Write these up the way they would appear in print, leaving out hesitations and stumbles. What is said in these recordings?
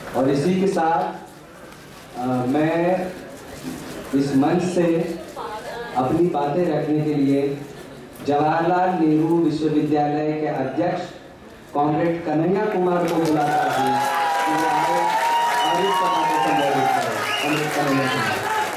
और इसी के साथ मैं इस मंच से अपनी बातें रखने के लिए जवाहरलाल नेहरू विश्वविद्यालय के अध्यक्ष कॉमरेड कन्हैया कुमार को बुलाता हूँ और इस सभा को संबोधित करें। कॉमरेड कन्हैया कुमार।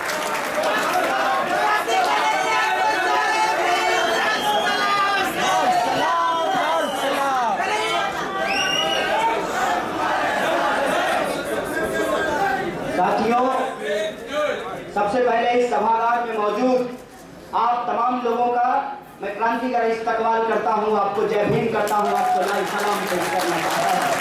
साथियों, सबसे पहले इस सभागार में मौजूद आप तमाम लोगों का मैं क्रांतिकारी इस्तकबाल करता हूं, आपको जय भीम करता हूं, आपको लाल सलाम पेश करना चाहता हूं।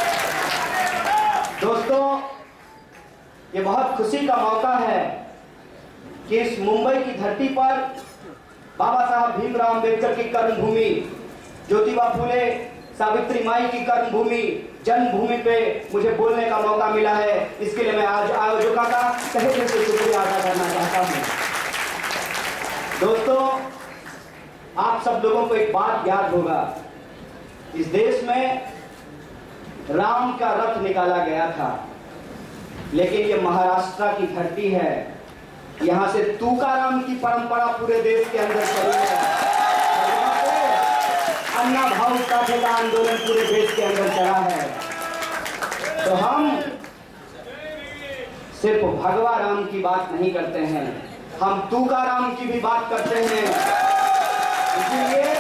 दोस्तों, ये बहुत खुशी का मौका है कि इस मुंबई की धरती पर बाबा साहब भीमराव अम्बेडकर की कर्मभूमि, ज्योतिबा फुले सावित्री माई की कर्मभूमि, जन्मभूमि पे मुझे बोलने का मौका मिला है। इसके लिए मैं आज आयोजकों का तहे दिल से शुक्रिया अदा करना चाहता हूं। दोस्तों, आप सब लोगों को एक बात याद होगा, इस देश में राम का रथ निकाला गया था, लेकिन ये महाराष्ट्र की धरती है, यहां से तुकाराम की परंपरा पूरे देश के अंदर चली है। अन्ना भाव का आंदोलन पूरे देश के अंदर चला है। तो हम सिर्फ भगवा राम की बात नहीं करते हैं, हम तुकाराम की भी बात करते हैं। इसलिए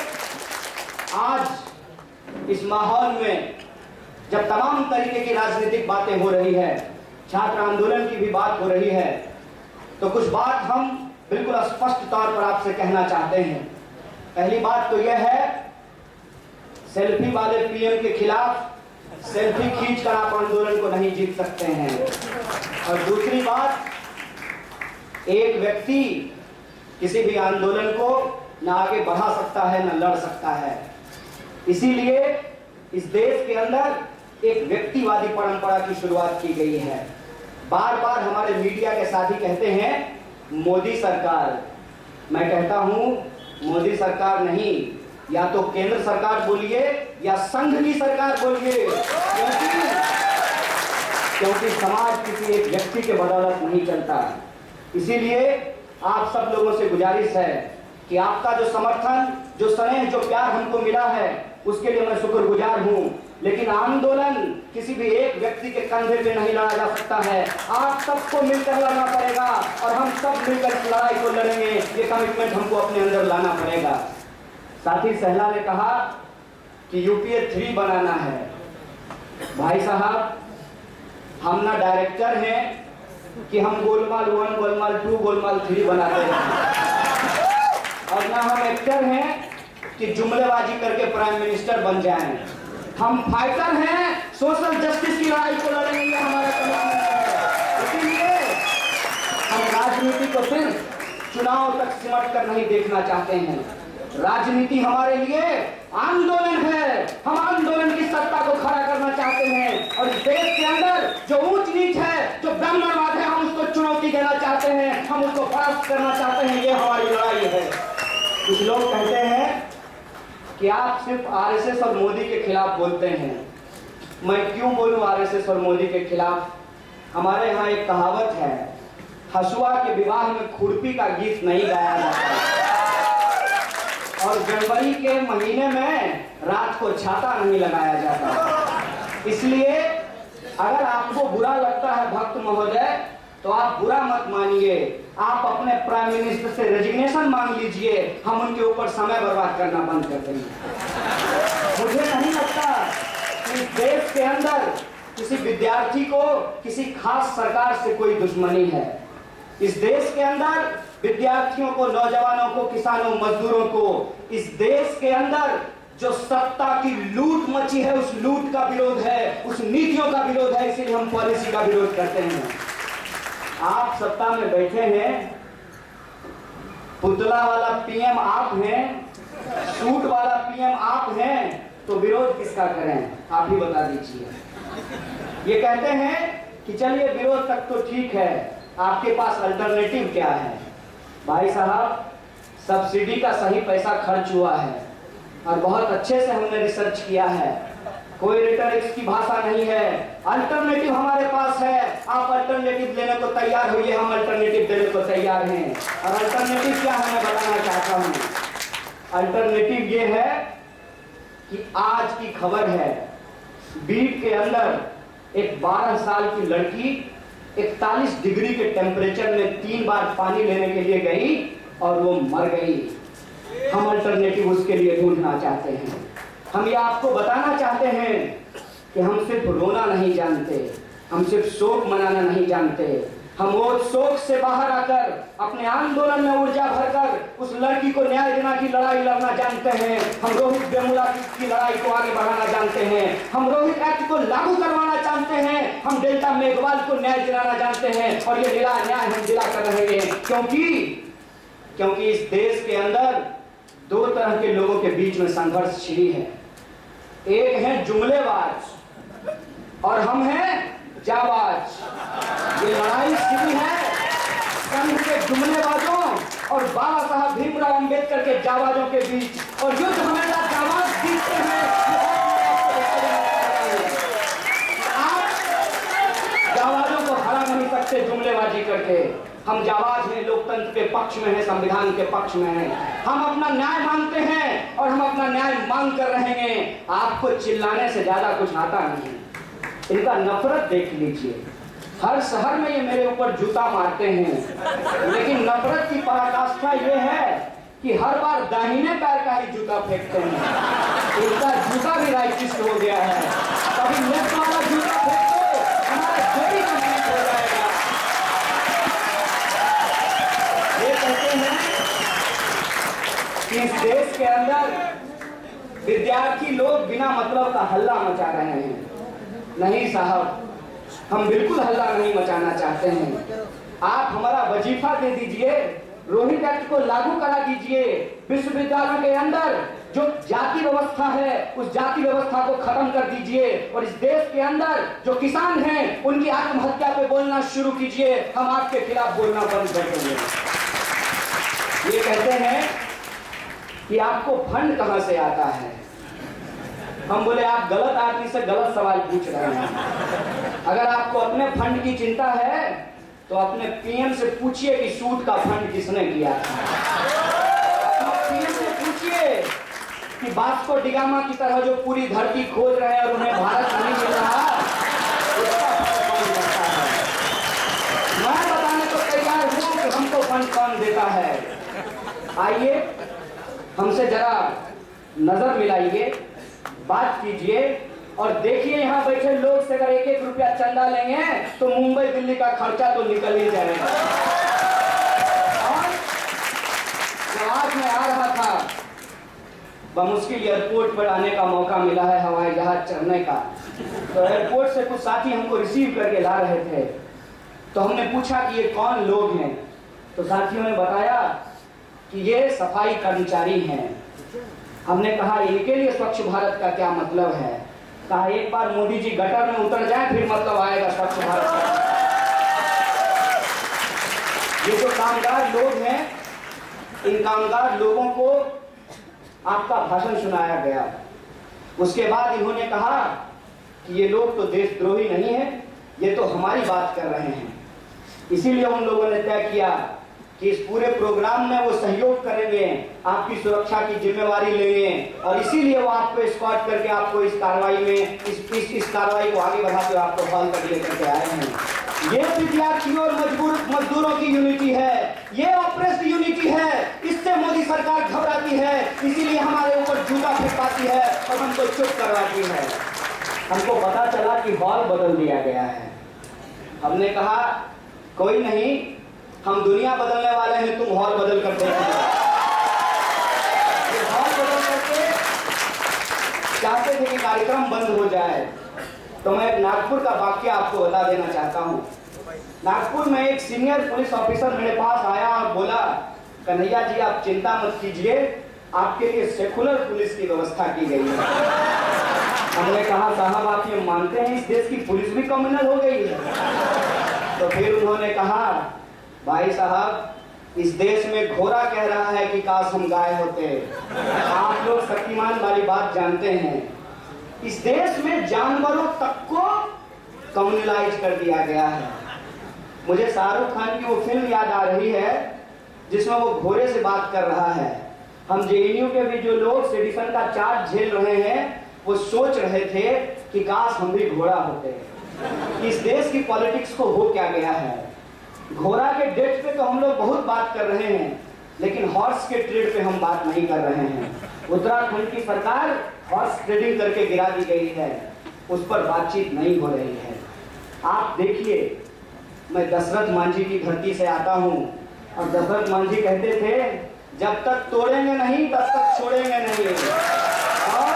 आज इस माहौल में जब तमाम तरीके की राजनीतिक बातें हो रही है, छात्र आंदोलन की भी बात हो रही है, तो कुछ बात हम बिल्कुल स्पष्ट तौर पर आपसे कहना चाहते हैं। पहली बात तो यह है, सेल्फी वाले पीएम के खिलाफ सेल्फी खींचकर आप आंदोलन को नहीं जीत सकते हैं। और दूसरी बात, एक व्यक्ति किसी भी आंदोलन को ना आगे बढ़ा सकता है ना लड़ सकता है। इसीलिए इस देश के अंदर एक व्यक्तिवादी परंपरा की शुरुआत की गई है। बार बार हमारे मीडिया के साथी कहते हैं मोदी सरकार, मैं कहता हूं मोदी सरकार नहीं, या तो केंद्र सरकार बोलिए या संघ की सरकार बोलिए, क्योंकि समाज किसी एक व्यक्ति के बदौलत नहीं चलता। इसीलिए आप सब लोगों से गुजारिश है कि आपका जो समर्थन, जो स्नेह, जो प्यार हमको मिला है, उसके लिए मैं शुक्रगुजार हूं। लेकिन आंदोलन किसी भी एक व्यक्ति के कंधे पे नहीं लड़ा जा सकता है, आप सबको मिलकर लड़ना पड़ेगा और हम सब मिलकर इस लड़ाई को लड़ेंगे। ये कमिटमेंट हमको अपने अंदर लाना पड़ेगा। साथी सहला ने कहा कि यूपीए 3 बनाना है। भाई साहब, हम ना डायरेक्टर हैं कि हम गोलमाल 1, गोलमाल 2, गोलमाल 3 बनाते हैं, और ना हम एक्टर हैं कि जुमलेबाजी करके प्राइम मिनिस्टर बन जाएं। हम फाइटर हैं, सोशल जस्टिस की लड़ाई को लड़ेंगे, ये हमारा कमिटमेंट है। इसीलिए हम राजनीति को सिर्फ चुनाव तक सिमट कर नहीं देखना चाहते हैं। राजनीति हमारे लिए आंदोलन है, हम आंदोलन की सत्ता को खड़ा करना चाहते हैं। और इस देश के अंदर जो ऊंच नीच है, जो ब्राह्मणवाद है, हम उसको चुनौती देना चाहते हैं, हम उसको परास्त करना चाहते हैं। ये हमारी लड़ाई है। कुछ लोग कहते हैं कि आप सिर्फ आरएसएस और मोदी के खिलाफ बोलते हैं। मैं क्यों बोलूं आरएसएस और मोदी के खिलाफ? हमारे यहाँ एक कहावत है, हसुआ के विवाह में खुरपी का गीत नहीं गाया जाता, और जनवरी के महीने में रात को छाता नहीं लगाया जाता। इसलिए अगर आपको बुरा लगता है भक्त महोदय, तो आप बुरा मत मानिए, आप अपने प्राइम मिनिस्टर से रेजिग्नेशन मांग लीजिए, हम उनके ऊपर समय बर्बाद करना बंद कर देंगे। मुझे नहीं लगता कि देश के अंदर किसी विद्यार्थी को किसी खास सरकार से कोई दुश्मनी है। इस देश के अंदर विद्यार्थियों को, नौजवानों को, किसानों, मजदूरों को, इस देश के अंदर जो सत्ता की लूट मची है, उस लूट का विरोध है, उस नीतियों का विरोध है। इसीलिए हम पॉलिसी का विरोध करते हैं। आप सत्ता में बैठे हैं, पुतला वाला पीएम आप हैं, सूट वाला पीएम आप हैं, तो विरोध किसका करें? आप ही बता दीजिए। ये कहते हैं कि चलिए विरोध तक तो ठीक है, आपके पास अल्टरनेटिव क्या है? भाई साहब, सब्सिडी का सही पैसा खर्च हुआ है और बहुत अच्छे से हमने रिसर्च किया है। कोई रिटर्निक्स की भाषा नहीं है। अल्टरनेटिव हमारे पास है। आप अल्टरनेटिव लेने को तैयार होइए, हम अल्टरनेटिव देने को तैयार हैं। और अल्टरनेटिव क्या है मैं बताना चाहता हूँ। अल्टरनेटिव ये है कि आज की खबर है, बीट के अंदर एक 12 साल की लड़की 41 डिग्री के टेम्परेचर में 3 बार पानी लेने के लिए गई और वो मर गई। हम अल्टरनेटिव उसके लिए ढूंढना चाहते हैं। हम ये आपको बताना चाहते हैं कि हम सिर्फ रोना नहीं जानते, हम सिर्फ शोक मनाना नहीं जानते। हम वो शोक से बाहर आकर अपने आंदोलन में ऊर्जा भरकर उस लड़की को न्याय देना की लड़ाई लड़ना जानते हैं। हम रोहित वेमुला की लड़ाई को आगे बढ़ाना जानते हैं। हम रोहित एक्ट को लागू करवाना जानते हैं। हम डेल्टा मेघवाल को न्याय दिलाना जानते हैं और ये दिला न्याय हम दिला कर रहेंगे, क्योंकि इस देश के अंदर 2 तरह के लोगों के बीच में संघर्ष छिड़ी है। एक है जुमलेबाज और हम हैं जाबाज। ये लड़ाई छिड़ी है संघ के जुमलेबाजों और बाबा साहब भीमराव अंबेडकर के जाबाजों के बीच। और युद्ध हमेशा जाबाज जीतते हैं। आप जाबाजों को हरा नहीं सकते जुमलेबाजी करके। हम जाबाज हैं, लोकतंत्र के पक्ष में हैं, संविधान के पक्ष में हैं। हम अपना न्याय मांगते हैं और हम अपना न्याय मांग कर रहेंगे। आपको चिल्लाने से ज्यादा कुछ आता नहीं। इनका नफरत देख लीजिए, हर शहर में ये मेरे ऊपर जूता मारते हैं, लेकिन नफरत की पराकाष्ठा ये है कि हर बार दाहिने पैर का ही जूता फेंकते हैं। इनका जूता भी राइटिस्ट हो गया है। कभी लेफ्ट वाला जूता फेंकते हमारे जोड़ी का मैच हो जाएगा। ये कहते हैं कि इस देश के अंदर विद्यार्थी लोग बिना मतलब का हल्ला मचा रहे हैं। नहीं साहब, हम बिल्कुल हल्ला नहीं मचाना चाहते हैं। आप हमारा वजीफा दे दीजिए, रोहित एक्ट को लागू करा दीजिए। विश्वविद्यालयों के अंदर जो जाति व्यवस्था है उस जाति व्यवस्था को खत्म कर दीजिए और इस देश के अंदर जो किसान हैं उनकी आत्महत्या पे बोलना शुरू कीजिए। हम आपके खिलाफ बोलना बंद कर देंगे। ये कहते हैं कि आपको फंड कहां से आता है। हम बोले आप गलत आदमी से गलत सवाल पूछ रहे हैं। अगर आपको अपने फंड की चिंता है तो अपने पीएम से पूछिए कि सूद का फंड किसने किया था। पीएम से पूछिए कि वास्को डिगामा की तरह जो पूरी धरती खोज रहे हैं और उन्हें भारत नहीं मिल रहा, उसका फंड कौन देता है। मैं बताने को तैयार हूं कि हमको फंड कौन देता है। आइए हमसे जरा नजर मिलाइए, बात कीजिए और देखिए यहाँ बैठे लोग से अगर 1-1 रुपया चंदा लेंगे तो मुंबई दिल्ली का खर्चा तो निकल ही जाएगा। और आज मैं आ रहा था, बमुश्किल एयरपोर्ट पर आने का मौका मिला है हवाई जहाज चढ़ने का। तो एयरपोर्ट से कुछ साथी हमको रिसीव करके ला रहे थे। तो हमने पूछा कि ये कौन लोग हैं। तो साथियों ने बताया कि ये सफाई कर्मचारी हैं। हमने कहा इनके लिए स्वच्छ भारत का क्या मतलब है। कहा एक बार मोदी जी गटर में उतर जाए फिर मतलब आएगा स्वच्छ भारत का। ये जो कामगार लोग हैं, इन कामगार लोगों को आपका भाषण सुनाया गया। उसके बाद इन्होंने कहा कि ये लोग तो देशद्रोही नहीं है, ये तो हमारी बात कर रहे हैं। इसीलिए उन लोगों ने तय किया कि इस पूरे प्रोग्राम में वो सहयोग करेंगे, आपकी सुरक्षा की जिम्मेवारी लेंगे और इसीलिए वो आपको स्क्वाड करके आपको इस कार्रवाई में इस कार्रवाई को आगे बढ़ाते हुए आपको हॉल तक लेकर के आए हैं। ये विद्यार्थियों और मजदूरों की यूनिटी है, ये ऑपरेशन यूनिटी है। इससे मोदी सरकार घबराती है, इसीलिए हमारे ऊपर जूता फेंकती है और हमको चुप करवाती है। हमको पता चला कि हॉल बदल दिया गया है। हमने कहा कोई नहीं, हम दुनिया बदलने वाले हैं, तुम हॉल बदल कर देखो। हॉल बदल करके चाहते थे कि कार्यक्रम बंद हो जाए। तो मैं एक नागपुर का वाक्य आपको बता देना चाहता हूँ। नागपुर में एक सीनियर पुलिस ऑफिसर मेरे पास आया और बोला, कन्हैया जी आप चिंता मत कीजिए, आपके लिए सेकुलर पुलिस की व्यवस्था की गई है। हमने कहा साहब आप ये मानते हैं इस देश की पुलिस भी कम्युनल हो गई है। तो फिर उन्होंने कहा भाई साहब इस देश में घोड़ा कह रहा है कि काश हम गाय होते। आप लोग शक्तिमान वाली बात जानते हैं। इस देश में जानवरों तक को कम्युनलाइज कर दिया गया है। मुझे शाहरुख खान की वो फिल्म याद आ रही है जिसमें वो घोड़े से बात कर रहा है। हम जेएनयू के भी जो लोग सेडिशन का चार्ज झेल रहे हैं वो सोच रहे थे कि काश हम भी घोड़ा होते। इस देश की पॉलिटिक्स को हो क्या गया है। घोड़ा के डेथ पे तो हम लोग बहुत बात कर रहे हैं, लेकिन हॉर्स के ट्रेड पे हम बात नहीं कर रहे हैं। उत्तराखंड की सरकार हॉर्स ट्रेडिंग करके गिरा दी गई है, उस पर बातचीत नहीं हो रही है। आप देखिए, मैं दशरथ मांझी की धरती से आता हूँ और दशरथ मांझी कहते थे जब तक तोड़ेंगे नहीं तब तक छोड़ेंगे नहीं। और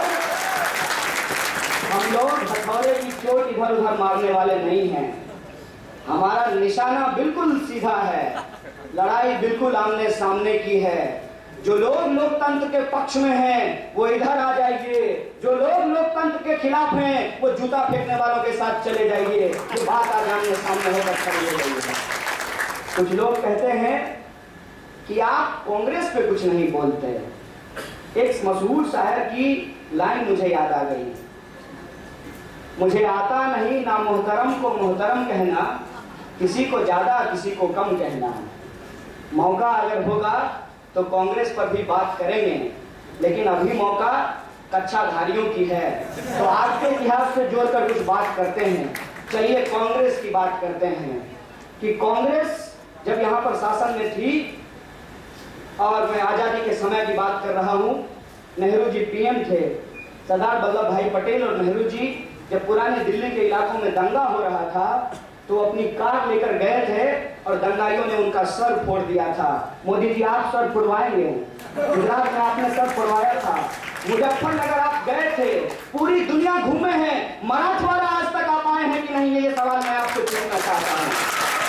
हम लोग हथौड़े की चोट इधर उधर मारने वाले नहीं हैं। हमारा निशाना बिल्कुल सीधा है, लड़ाई बिल्कुल आमने सामने की है। जो लोग लोकतंत्र के पक्ष में हैं वो इधर आ जाइए, जो लोग लोकतंत्र के खिलाफ हैं वो जूता फेंकने वालों के साथ चले जाइए। जो बात आज आमने सामने होकर खड़ी जाइए। कुछ लोग कहते हैं कि आप कांग्रेस पे कुछ नहीं बोलते। एक मशहूर शायर की लाइन मुझे याद आ गई, मुझे आता नहीं ना मोहतरम को मोहतरम कहना, किसी को ज्यादा किसी को कम कहना। मौका अगर होगा तो कांग्रेस पर भी बात करेंगे, लेकिन अभी मौका कच्छाधारियों की है। तो आज के इतिहास से जोड़कर कुछ बात करते हैं। चलिए कांग्रेस की बात करते हैं कि कांग्रेस जब यहाँ पर शासन में थी, और मैं आजादी के समय की बात कर रहा हूँ, नेहरू जी पीएम थे। सरदार वल्लभ भाई पटेल और नेहरू जी जब पुराने दिल्ली के इलाकों में दंगा हो रहा था तो अपनी कार लेकर गए थे और दंगाइयों ने उनका सर फोड़ दिया था। मोदी जी आप सर फोड़वाएंगे? गुजरात में आपने सर फोड़वाया था, मुजफ्फरनगर आप गए थे, पूरी दुनिया घूमे हैं, मराठवाड़ा आज तक आप आए हैं कि नहीं, ये सवाल मैं आपसे पूछना चाहता हूँ।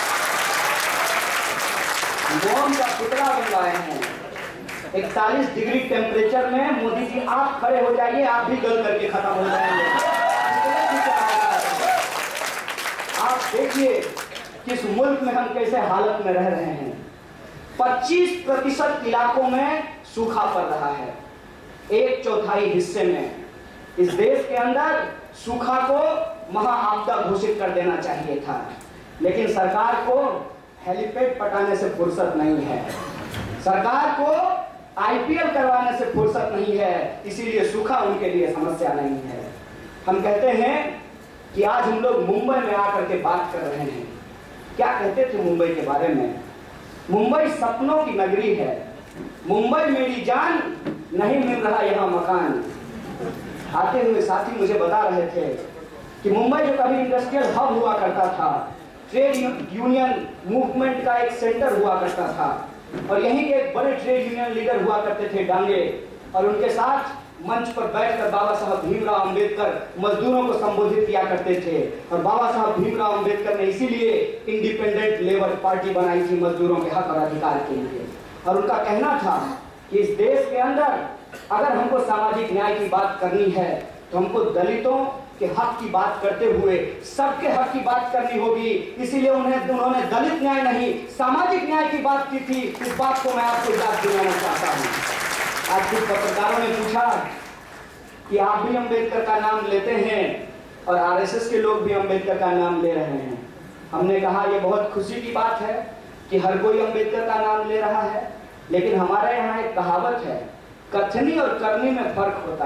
मोम का पुतला बनवाए हैं, 41 डिग्री टेम्परेचर में मोदी जी आप खड़े हो जाइए, आप भी गल करके खत्म हो जाएंगे। आप देखिए किस मुल्क में हम कैसे हालत में रह रहे हैं। 25% इलाकों में सूखा पड़ रहा है, 1/4 हिस्से में। इस देश के अंदर सूखा को महाआपदा घोषित कर देना चाहिए था, लेकिन सरकार को हेलीपैड पटाने से फुर्सत नहीं है, सरकार को आईपीएल करवाने से फुर्सत नहीं है, इसीलिए सूखा उनके लिए समस्या नहीं है। हम कहते हैं कि आज हम लोग मुंबई में आकर के बात कर रहे हैं। क्या कहते थे मुंबई के बारे में? मुंबई सपनों की नगरी है, मुंबई मेरी जान, नहीं मिल रहा यहाँ मकान। आते हुए साथी मुझे बता रहे थे कि मुंबई जो कभी इंडस्ट्रियल हब हुआ करता था, ट्रेड यूनियन मूवमेंट का एक सेंटर हुआ करता था, और यहीं के एक बड़े ट्रेड यूनियन लीडर हुआ करते थे डांगे, और उनके साथ मंच पर बैठकर बाबा साहब भीमराव अंबेडकर मजदूरों को संबोधित किया करते थे। और बाबा साहब भीमराव अंबेडकर ने इसीलिए इंडिपेंडेंट लेबर पार्टी बनाई थी मजदूरों के हक और अधिकार के लिए। और उनका कहना था कि इस देश के अंदर अगर हमको सामाजिक न्याय की बात करनी है तो हमको दलितों के हक की बात करते हुए सबके हक की बात करनी होगी। इसीलिए उन्होंने दलित न्याय नहीं, सामाजिक न्याय की बात की थी। इस बात को मैं आपको याद दिलाना चाहता हूँ। आज कुछ पत्रकारों ने पूछा कि आप भी अंबेडकर का नाम लेते हैं और आरएसएस के लोग भी अंबेडकर का नाम ले रहे हैं। हमने कहा ये बहुत खुशी की बात है कि हर कोई अंबेडकर का नाम ले रहा है, लेकिन हमारे यहाँ एक कहावत है, कथनी और करनी में फर्क होता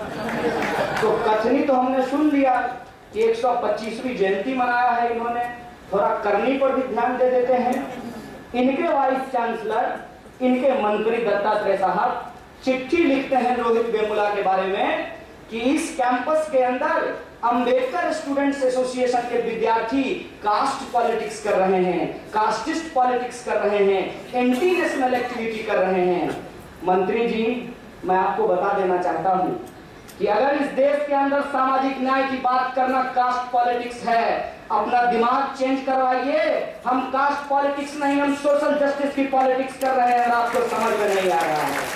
है। तो कथनी तो हमने सुन लिया कि 125वीं जयंती मनाया है इन्होंने, थोड़ा करनी पर भी ध्यान दे देते हैं। इनके वाइस चांसलर, इनके मंत्री दत्तात्रेय साहब चिट्ठी लिखते हैं रोहित वेमुला के बारे में कि इस कैंपस के अंदर अंबेडकर स्टूडेंट्स एसोसिएशन के विद्यार्थी कास्ट पॉलिटिक्स कर रहे हैं, कास्टिस्ट पॉलिटिक्स कर रहे हैं, एंटी नेशनल एक्टिविटी कर रहे हैं। मंत्री जी, मैं आपको बता देना चाहता हूं कि अगर इस देश के अंदर सामाजिक न्याय की बात करना कास्ट पॉलिटिक्स है, अपना दिमाग चेंज करवाइए। हम कास्ट पॉलिटिक्स नहीं, हम सोशल जस्टिस की पॉलिटिक्स कर रहे हैं, आपको समझ में नहीं आ रहा है।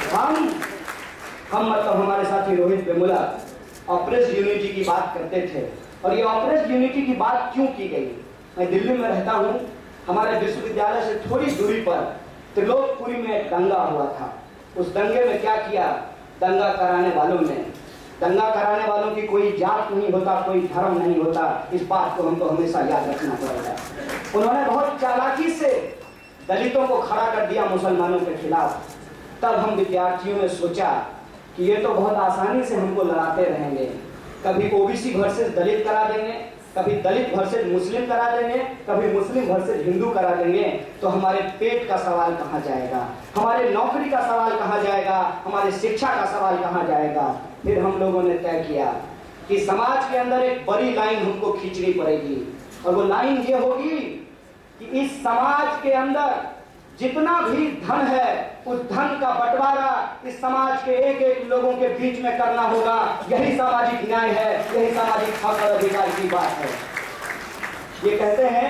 हम मतलब हमारे साथी रोहित वेमुला ऑपरेशन यूनिटी की बात करते थे, और ये ऑपरेशन यूनिटी की बात क्यों की गई? मैं दिल्ली में रहता हूँ, हमारे विश्वविद्यालय से थोड़ी दूरी पर त्रिलोकपुरी में एक दंगा हुआ था। उस दंगे में क्या किया, दंगा कराने वालों ने दंगा कराने वालों की कोई जात नहीं होता, कोई धर्म नहीं होता। इस बात को हमको हमेशा याद रखना पड़ेगा। उन्होंने बहुत चालाकी से दलितों को खड़ा कर दिया मुसलमानों के खिलाफ। तब हम विद्यार्थियों ने सोचा कि ये तो बहुत आसानी से हमको लड़ाते रहेंगे, कभी ओबीसी वर्सेस दलित करा देंगे, कभी दलित वर्सेस मुस्लिम करा देंगे, कभी मुस्लिम वर्सेस हिंदू करा देंगे, तो हमारे पेट का सवाल कहाँ जाएगा, हमारे नौकरी का सवाल कहाँ जाएगा, हमारे शिक्षा का सवाल कहाँ जाएगा। फिर हम लोगों ने तय किया कि समाज के अंदर एक बड़ी लाइन हमको खींचनी पड़ेगी, और वो लाइन ये होगी कि इस समाज के अंदर जितना भी धन है उस धन का बंटवारा इस समाज के एक एक लोगों के बीच में करना होगा। यही सामाजिक न्याय है, यही सामाजिक हक और अधिकार की बात है। ये कहते हैं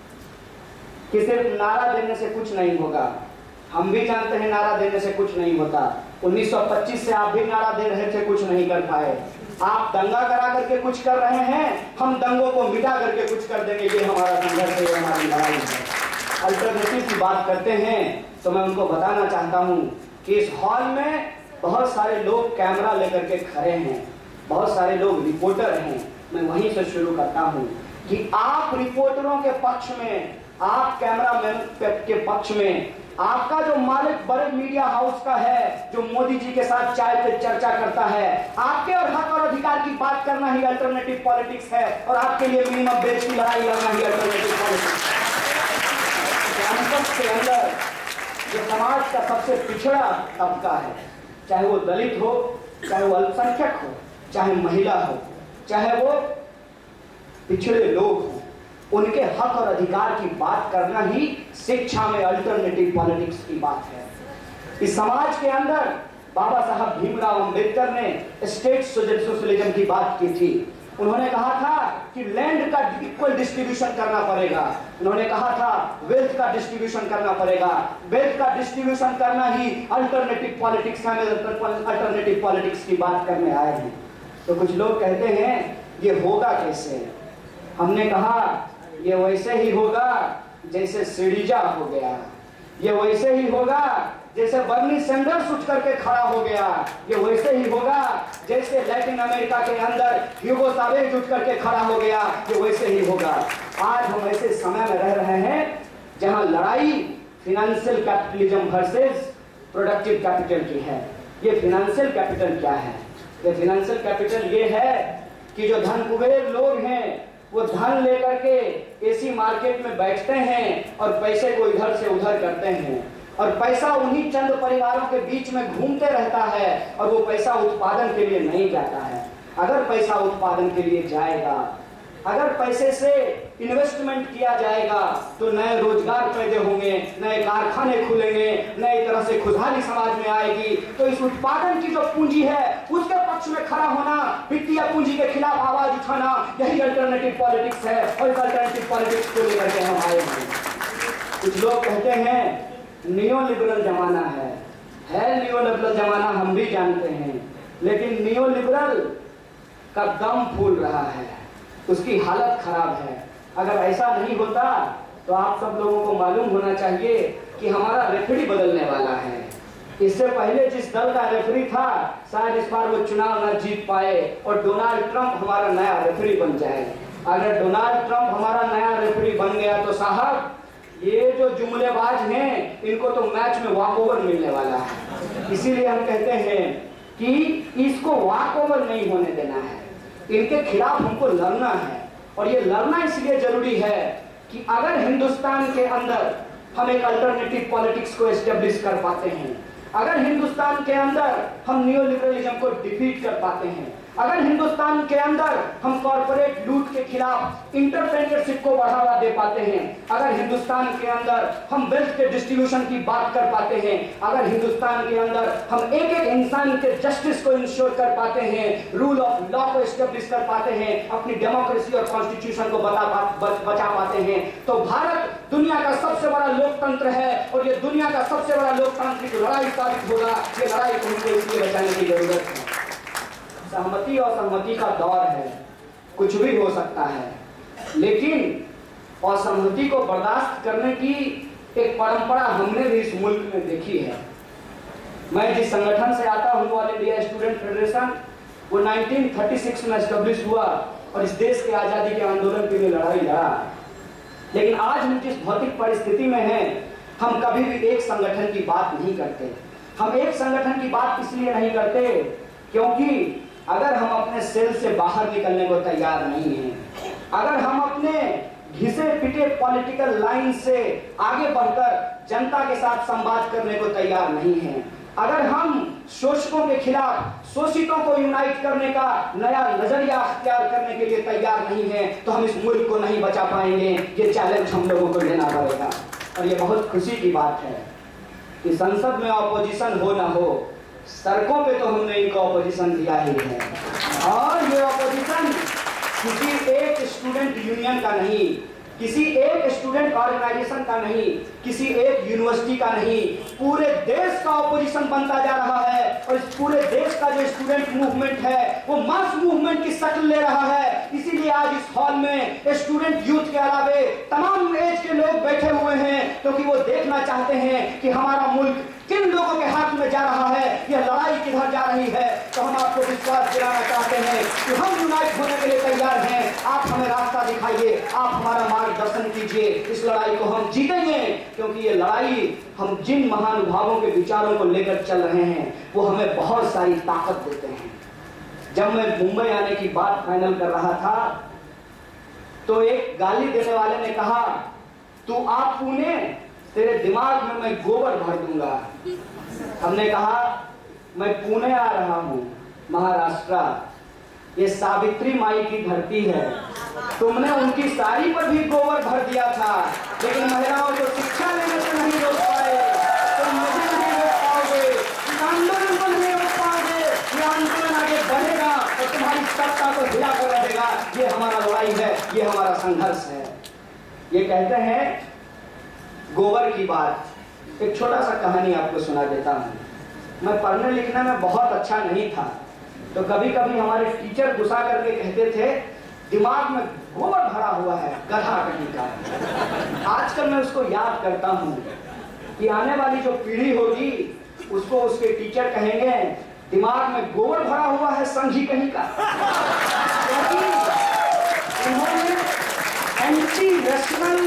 कि सिर्फ नारा देने से कुछ नहीं होगा। हम भी जानते हैं नारा देने से कुछ नहीं होता। 1925 से आप भी नारा दे रहे थे, कुछ नहीं कर पाए। आप दंगा करा करके कुछ कर रहे हैं, हम दंगों को मिटा करके कुछ कर देंगे। ये हमारा संघर्ष है, हमारी लड़ाई है। अल्टरनेटिव की बात करते हैं तो मैं उनको बताना चाहता हूं कि इस हॉल में बहुत सारे लोग कैमरा लेकर के खड़े हैं, बहुत सारे लोग रिपोर्टर हैं। मैं वहीं से शुरू करता हूं कि आप रिपोर्टरों के पक्ष में, आप कैमरामैन के पक्ष में, आपका जो मालिक बड़े मीडिया हाउस का है, जो मोदी जी के साथ चाय पे चर्चा करता है, आपके और हक और अधिकार की बात करना ही अल्टरनेटिव पॉलिटिक्स है, और आपके लिए मिनिमम वेज की लड़ाई लड़ना ही अल्टरनेटिव पॉलिटिक्स है। कैंपस के अंदर जो समाज का सबसे पिछड़ा तबका है, चाहे वो दलित हो, चाहे वो अल्पसंख्यक हो, चाहे महिला हो, चाहे वो पिछड़े लोग हो, उनके हक और अधिकार की बात करना ही शिक्षा में अल्टरनेटिव पॉलिटिक्स की बात है। इस समाज के अंदर बाबा साहब भीमराव अंबेडकर ने स्टेट सोशलिज्म की बात की थी। उन्होंने कहा था कि लैंड का इक्वल डिस्ट्रीब्यूशन करना पड़ेगा, उन्होंने कहा था वेल्थ का डिस्ट्रीब्यूशन करना पड़ेगा। वेल्थ का डिस्ट्रीब्यूशन करना ही अल्टरनेटिव पॉलिटिक्स है। अल्टरनेटिव पॉलिटिक्स की बात करने आए हैं। तो कुछ लोग कहते हैं ये होगा कैसे? हमने कहा ये वैसे ही होगा जैसे सिरीजा हो गया, ये वैसे ही होगा जैसे बर्नी सैंडर्स उठ करके खड़ा हो गया, ये वैसे ही होगा जैसे लैटिन अमेरिका के अंदर ह्यूगो चावेज उठ करके खड़ा हो गया, ये वैसे ही होगा। आज हम ऐसे समय में रह रहे हैं जहां लड़ाई financial capitalism versus productive capital की है। ये फिनेंशियल कैपिटल क्या है? ये फिनेंशियल कैपिटल ये है कि जो धन कुबेर लोग हैं वो धन लेकर के एसी मार्केट में बैठते हैं और पैसे को इधर से उधर करते हैं, और पैसा उन्हीं चंद परिवारों के बीच में घूमते रहता है, और वो पैसा उत्पादन के लिए नहीं जाता है। अगर पैसा उत्पादन के लिए जाएगा, अगर पैसे से इन्वेस्टमेंट किया जाएगा तो नए रोजगार पैदा होंगे, नए कारखाने खुलेंगे, नई तरह से खुशहाली समाज में आएगी। तो इस उत्पादन की जो पूंजी है उसके पक्ष में खड़ा होना, वित्तीय पूंजी के खिलाफ आवाज उठाना, यही अल्टरनेटिव पॉलिटिक्स है। और इस अल्टरनेटिव पॉलिटिक्स को लेकर के हम आए हैं। कुछ लोग कहते हैं नियो लिबरल जमाना है नियो लिबरल जमाना, हम भी जानते हैं, लेकिन नियो लिबरल का दम फूल रहा है, उसकी हालत खराब है। अगर ऐसा नहीं होता तो आप सब लोगों को मालूम होना चाहिए कि हमारा रेफरी बदलने वाला है। इससे पहले जिस दल का रेफरी था शायद इस बार वो चुनाव न जीत पाए और डोनाल्ड ट्रंप हमारा नया रेफरी बन जाए। अगर डोनाल्ड ट्रंप हमारा नया रेफरी बन गया तो साहब ये जो जुमलेबाज हैं इनको तो मैच में वॉकओवर मिलने वाला है। इसीलिए हम कहते हैं कि इसको वॉकओवर नहीं होने देना है, इनके खिलाफ हमको लड़ना है। और ये लड़ना इसलिए जरूरी है कि अगर हिंदुस्तान के अंदर हम एक अल्टरनेटिव पॉलिटिक्स को एस्टेब्लिश कर पाते हैं, अगर हिंदुस्तान के अंदर हम न्यू लिबरलिज्म को डिफीट कर पाते हैं, अगर हिंदुस्तान के अंदर हम कॉर्पोरेट लूट के खिलाफ इंटरप्रेन्योरशिप को बढ़ावा दे पाते हैं, अगर हिंदुस्तान के अंदर हम वेल्थ के डिस्ट्रीब्यूशन की बात कर पाते हैं, अगर हिंदुस्तान के अंदर हम एक एक इंसान के जस्टिस को इंश्योर कर पाते हैं, रूल ऑफ लॉ को एस्टेब्लिश कर पाते हैं, अपनी डेमोक्रेसी और कॉन्स्टिट्यूशन को बचा पाते हैं, तो भारत दुनिया का सबसे बड़ा लोकतंत्र है और ये दुनिया का सबसे बड़ा लोकतांत्रिक लड़ाई साबित होगा। ये लड़ाई को हमको इसलिए बचाने की जरूरत है। सहमति और सहमति का दौर है, कुछ भी हो सकता है, लेकिन असहमति को बर्दाश्त करने की एक परंपरा हमने भी इस मुल्क में देखी है। मैं जिस संगठन से आता हूं, ऑल इंडिया स्टूडेंट फेडरेशन, वो 1936 में एस्टेब्लिश हुआ और इस देश के आज़ादी के आंदोलन के लिए लड़ाई लड़ा। लेकिन आज हम जिस भौतिक परिस्थिति में हैं, हम कभी भी एक संगठन की बात नहीं करते। हम एक संगठन की बात इसलिए नहीं करते क्योंकि अगर हम अपने सेल से बाहर निकलने को तैयार नहीं हैं, अगर हम अपने घिसे पिटे पॉलिटिकल लाइन से आगे बढ़कर जनता के साथ संवाद करने को तैयार नहीं हैं, अगर हम शोषकों के खिलाफ शोषितों को यूनाइट करने का नया नजरिया अख्तियार करने के लिए तैयार नहीं है, तो हम इस मुल्क को नहीं बचा पाएंगे। ये चैलेंज हम लोगों को लेना पड़ेगा। और ये बहुत खुशी की बात है कि संसद में ऑपोजिशन हो ना हो, सड़कों पे तो हमने इनको ऑपोजिशन दिया ही है। और ये ऑपोजिशन किसी एक स्टूडेंट यूनियन का नहीं, किसी एक स्टूडेंट ऑर्गेनाइजेशन का नहीं, किसी एक यूनिवर्सिटी का नहीं, पूरे देश का ऑपोजिशन बनता जा रहा है। और इस पूरे देश का जो स्टूडेंट मूवमेंट है वो मास मूवमेंट की शक्ल ले रहा है। इसीलिए आज इस हॉल में स्टूडेंट यूथ के अलावे तमाम एज के लोग बैठे हुए हैं, क्योंकि वो देखना चाहते हैं कि हमारा मुल्क किन लोगों के हाथ में जा रहा है, यह लड़ाई किधर जा रही है। तो हम आपको विश्वास दिलाना चाहते हैं कि हम यूनाइट होने के लिए तैयार हैं। आप हमें रास्ता दिखाइए, आप हमारा मार्गदर्शन कीजिए, इस लड़ाई को हम जीतेंगे। क्योंकि ये लड़ाई हम जिन महानुभावों के विचारों को लेकर चल रहे हैं वो हमें बहुत सारी ताकत देते हैं। जब मैं मुंबई आने की बात फाइनल कर रहा था तो एक गाली देने वाले ने कहा, तू आ पुणे, तेरे दिमाग में मैं गोबर भर दूंगा। हमने कहा, मैं पुणे आ रहा हूं, महाराष्ट्र, ये सावित्री माई की धरती है। तुमने उनकी साड़ी पर भी गोबर भर दिया था, लेकिन महिलाओं को शिक्षा लेने से नहीं रोक पाए। तुम मुझे नहीं रोक पाओगे, इस आंदोलन को नहीं रोक पाओगे। ये आंदोलन आगे बढ़ेगा और तुम्हारी सत्ता को हिला कर रहेगा। ये हमारा लड़ाई है, ये हमारा संघर्ष है। ये कहते हैं गोबर की बात। एक छोटा सा कहानी आपको सुना देता हूँ। मैं पढ़ने लिखने में बहुत अच्छा नहीं था, तो कभी कभी हमारे टीचर गुस्सा करके कहते थे, दिमाग में गोबर भरा हुआ है, गधा कहीं का। आजकल मैं उसको याद करता हूँ कि आने वाली जो पीढ़ी होगी उसको उसके टीचर कहेंगे, दिमाग में गोबर भरा हुआ है, संघी कहीं का। क्योंकि उन्होंने एंटी नेशनल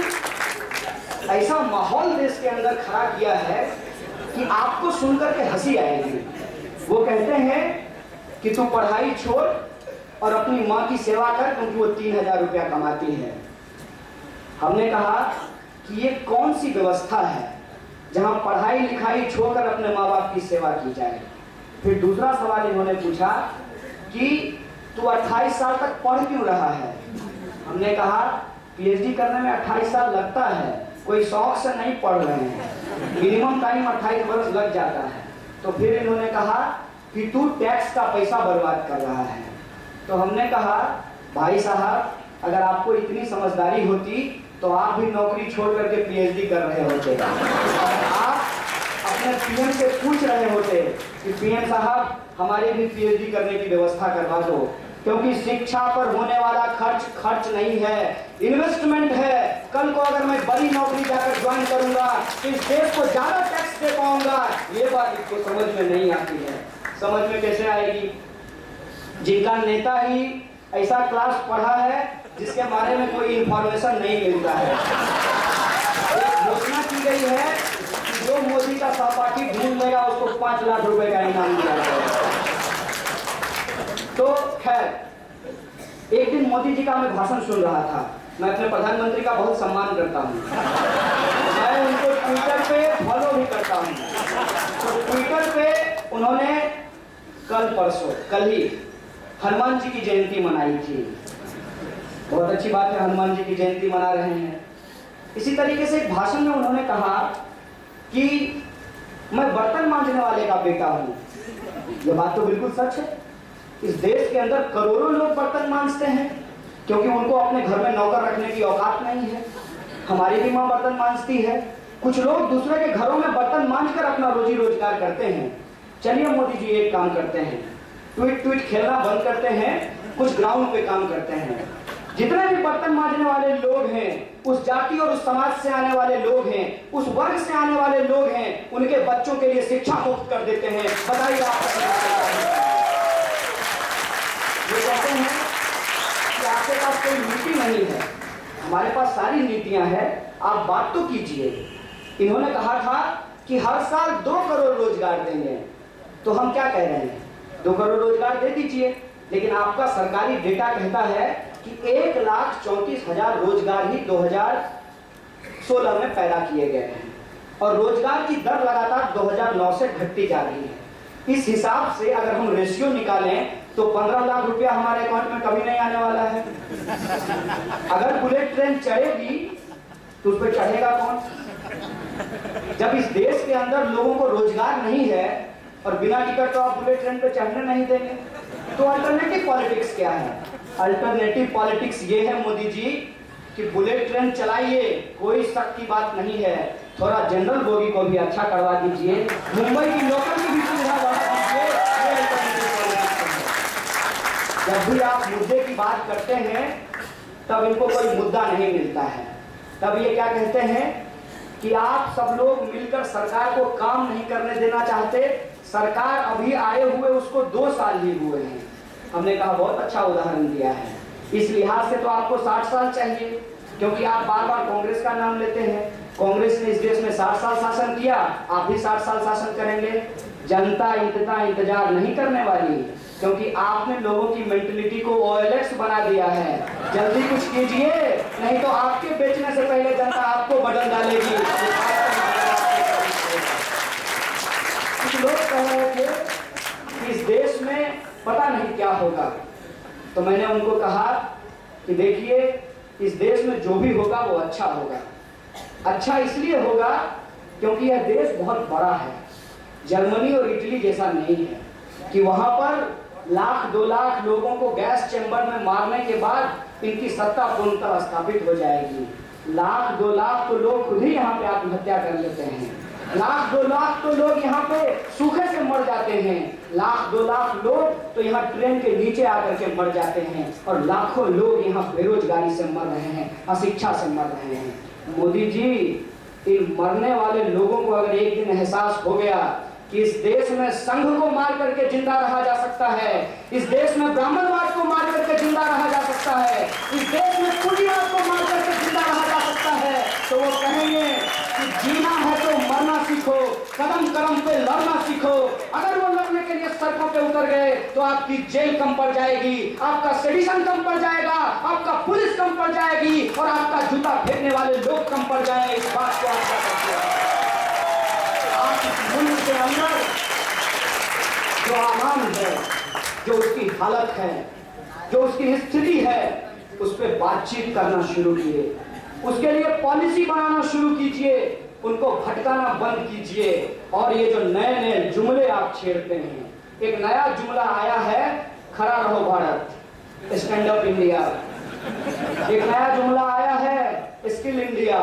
ऐसा माहौल देश के अंदर खड़ा किया है कि आपको सुनकर के हंसी आएगी। वो कहते हैं कि तू पढ़ाई छोड़ और अपनी माँ की सेवा कर, क्योंकि वो 3000 रुपया कमाती है। हमने कहा कि ये कौन सी व्यवस्था है जहाँ पढ़ाई लिखाई छोड़कर अपने माँ बाप की सेवा की जाए। फिर दूसरा सवाल इन्होंने पूछा कि तू 28 साल तक पढ़ क्यों रहा है। हमने कहा पीएचडी करने में 28 साल लगता है, कोई शौक से नहीं पढ़ रहे हैं, मिनिमम टाइम 28 वर्ष लग जाता है। तो फिर इन्होंने कहा कि तू टैक्स का पैसा बर्बाद कर रहा है। तो हमने कहा भाई साहब, अगर आपको इतनी समझदारी होती तो आप भी नौकरी छोड़ करके पीएचडी कर रहे होते और आप अपने पीएम से पूछ रहे होते कि पीएम साहब हमारे भी पीएचडी करने की व्यवस्था करवा दो। क्योंकि शिक्षा पर होने वाला खर्च नहीं है, इन्वेस्टमेंट है। कल को अगर मैं बड़ी नौकरी जाकर ज्वाइन करूंगा तो इस देश को ज्यादा टैक्स दे पाऊंगा। ये बात इसको समझ में नहीं आती है। समझ में कैसे आएगी? जिनका नेता ही ऐसा क्लास पढ़ा है जिसके बारे में कोई इंफॉर्मेशन नहीं मिलता है। एक घोषणा की गई है कि जो मोदी का सहपाठी ढूंढ लेगा उसको 5 लाख रुपए का इनाम दिया जाएगा। तो खैर, एक दिन मोदी जी का मैं भाषण सुन रहा था। मैं अपने प्रधानमंत्री का बहुत सम्मान करता हूँ, मैं उनको ट्विटर पे फॉलो भी करता हूँ। तो ट्विटर पे उन्होंने कल ही हनुमान जी की जयंती मनाई थी। बहुत अच्छी बात है, हनुमान जी की जयंती मना रहे हैं। इसी तरीके से एक भाषण में उन्होंने कहा कि मैं बर्तन मांजने वाले का बेटा हूँ। यह बात तो बिल्कुल सच है। इस देश के अंदर करोड़ों लोग बर्तन मांजते हैं क्योंकि उनको अपने घर में नौकर रखने की औकात नहीं है। हमारी भी माँ बर्तन मांजती है। कुछ लोग दूसरे के घरों में बर्तन मांजकर अपना रोजी रोजगार करते हैं। चलिए मोदी जी एक काम करते हैं, ट्वीट खेलना बंद करते हैं, कुछ ग्राउंड पे काम करते हैं। जितने भी बर्तन मांजने वाले लोग हैं, उस जाति और उस समाज से आने वाले लोग हैं, उस वर्ग से आने वाले लोग हैं, उनके बच्चों के लिए शिक्षा मुफ्त कर देते हैं। बताइए आप कोई नीति नहीं है, हमारे पास सारी नीतियां हैं, आप बात तो कीजिए। इन्होंने कहा था कि हर साल 2 करोड़ रोजगार देंगे, तो हम क्या कह रहे हैं, 2 करोड़ रोजगार दे दीजिए, लेकिन आपका सरकारी डेटा कहता है कि 1,34,000 रोजगार ही 2016 में पैदा किए गए हैं और रोजगार की दर लगातार 2009 से घटती जा रही है। इस हिसाब से अगर हम रेशियो निकालें तो 15 लाख रुपया हमारे अकाउंट में कभी नहीं आने वाला है। अगर बुलेट ट्रेन चढ़ेगी तो उस पर चढ़ेगा कौन? जब इस देश के अंदर लोगों को रोजगार नहीं है और बिना टिकट तो आप बुलेट ट्रेन पे चढ़ने नहीं देंगे, तो अल्टरनेटिव पॉलिटिक्स क्या है? अल्टरनेटिव पॉलिटिक्स ये है मोदी जी कि बुलेट ट्रेन चलाइए, कोई शक की बात नहीं है, थोड़ा जनरल बोगी को भी अच्छा करवा दीजिए, मुंबई की लोकल की भी सुविधा बढ़ा दीजिए। ये अल्टरनेटिव पॉलिटिक्स है। जब भी आप मुद्दे की बात करते हैं तब इनको कोई मुद्दा नहीं मिलता है, तब ये क्या कहते हैं कि आप सब लोग मिलकर सरकार को काम नहीं करने देना चाहते। सरकार अभी आए हुए उसको 2 साल ही हुए हैं। हमने कहा बहुत अच्छा उदाहरण दिया है, इस लिहाज से तो आपको 60 साल चाहिए, क्योंकि आप बार बार कांग्रेस का नाम लेते हैं। कांग्रेस ने इस देश में 60 साल शासन किया, आप भी 60 साल शासन करेंगे। जनता इतना इंतजार नहीं करने वाली, क्योंकि आपने लोगों की मेंटलिटी को OLX बना दिया है। जल्दी कुछ कीजिए, नहीं तो आपके बेचने से पहले जनता आपको बदल डालेगी। कुछ लोग कह रहे थे कि इस देश में पता नहीं क्या होगा, तो मैंने उनको कहा कि देखिए, इस देश में जो भी होगा वो अच्छा होगा। अच्छा इसलिए होगा क्योंकि यह देश बहुत बड़ा है, जर्मनी और इटली जैसा नहीं है कि वहां पर 1,00,000-2 लाख लोगों को गैस चैम्बर में मारने के बाद इनकी सत्ता पूर्णतः स्थापित हो जाएगी। 1,00,000-2 लाख तो लोग खुद ही यहाँ पे आत्महत्या कर लेते हैं, 1,00,000-2 लाख तो लोग यहाँ पे सूखे से मर जाते हैं, 1,00,000-2 लाख लोग तो यहाँ ट्रेन के नीचे आकर के मर जाते हैं, और लाखों लोग यहाँ बेरोजगारी से मर रहे हैं, अशिक्षा से मर रहे हैं। मोदी जी, इन मरने वाले लोगों को अगर एक दिन एहसास हो गया कि इस देश में संघ को मार करके जिंदा रहा जा सकता है, इस देश में ब्राह्मणवाद को मार करके जिंदा रहा जा सकता है, इस देश में पूंजीवाद को मार करके जिंदा रहा जा सकता है, तो वो कहेंगे कि जीना है तो मरना सीखो, कदम कदम पे लड़ना सीखो। अगर वो लड़ने के लिए सड़कों पे उतर गए तो आपकी जेल कम पड़ जाएगी, आपका सेडिशन कम पड़ जाएगा, आपका पुलिस कम पड़ जाएगी, और आपका जूता फेंकने वाले लोग कम पड़ जाएंगे। इस बात को आप मुल्क के अंदर जो आवाम है, जो उसकी हालत है, जो उसकी स्थिति है, उस पर बातचीत करना शुरू कीजिए, उसके लिए पॉलिसी बनाना शुरू कीजिए, उनको भटकाना बंद कीजिए। और ये जो नए नए जुमले आप छेड़ते हैं, एक नया जुमला आया है, खड़ा रहो भारत, स्टैंड अप इंडिया। एक नया जुमला आया है, स्किल इंडिया,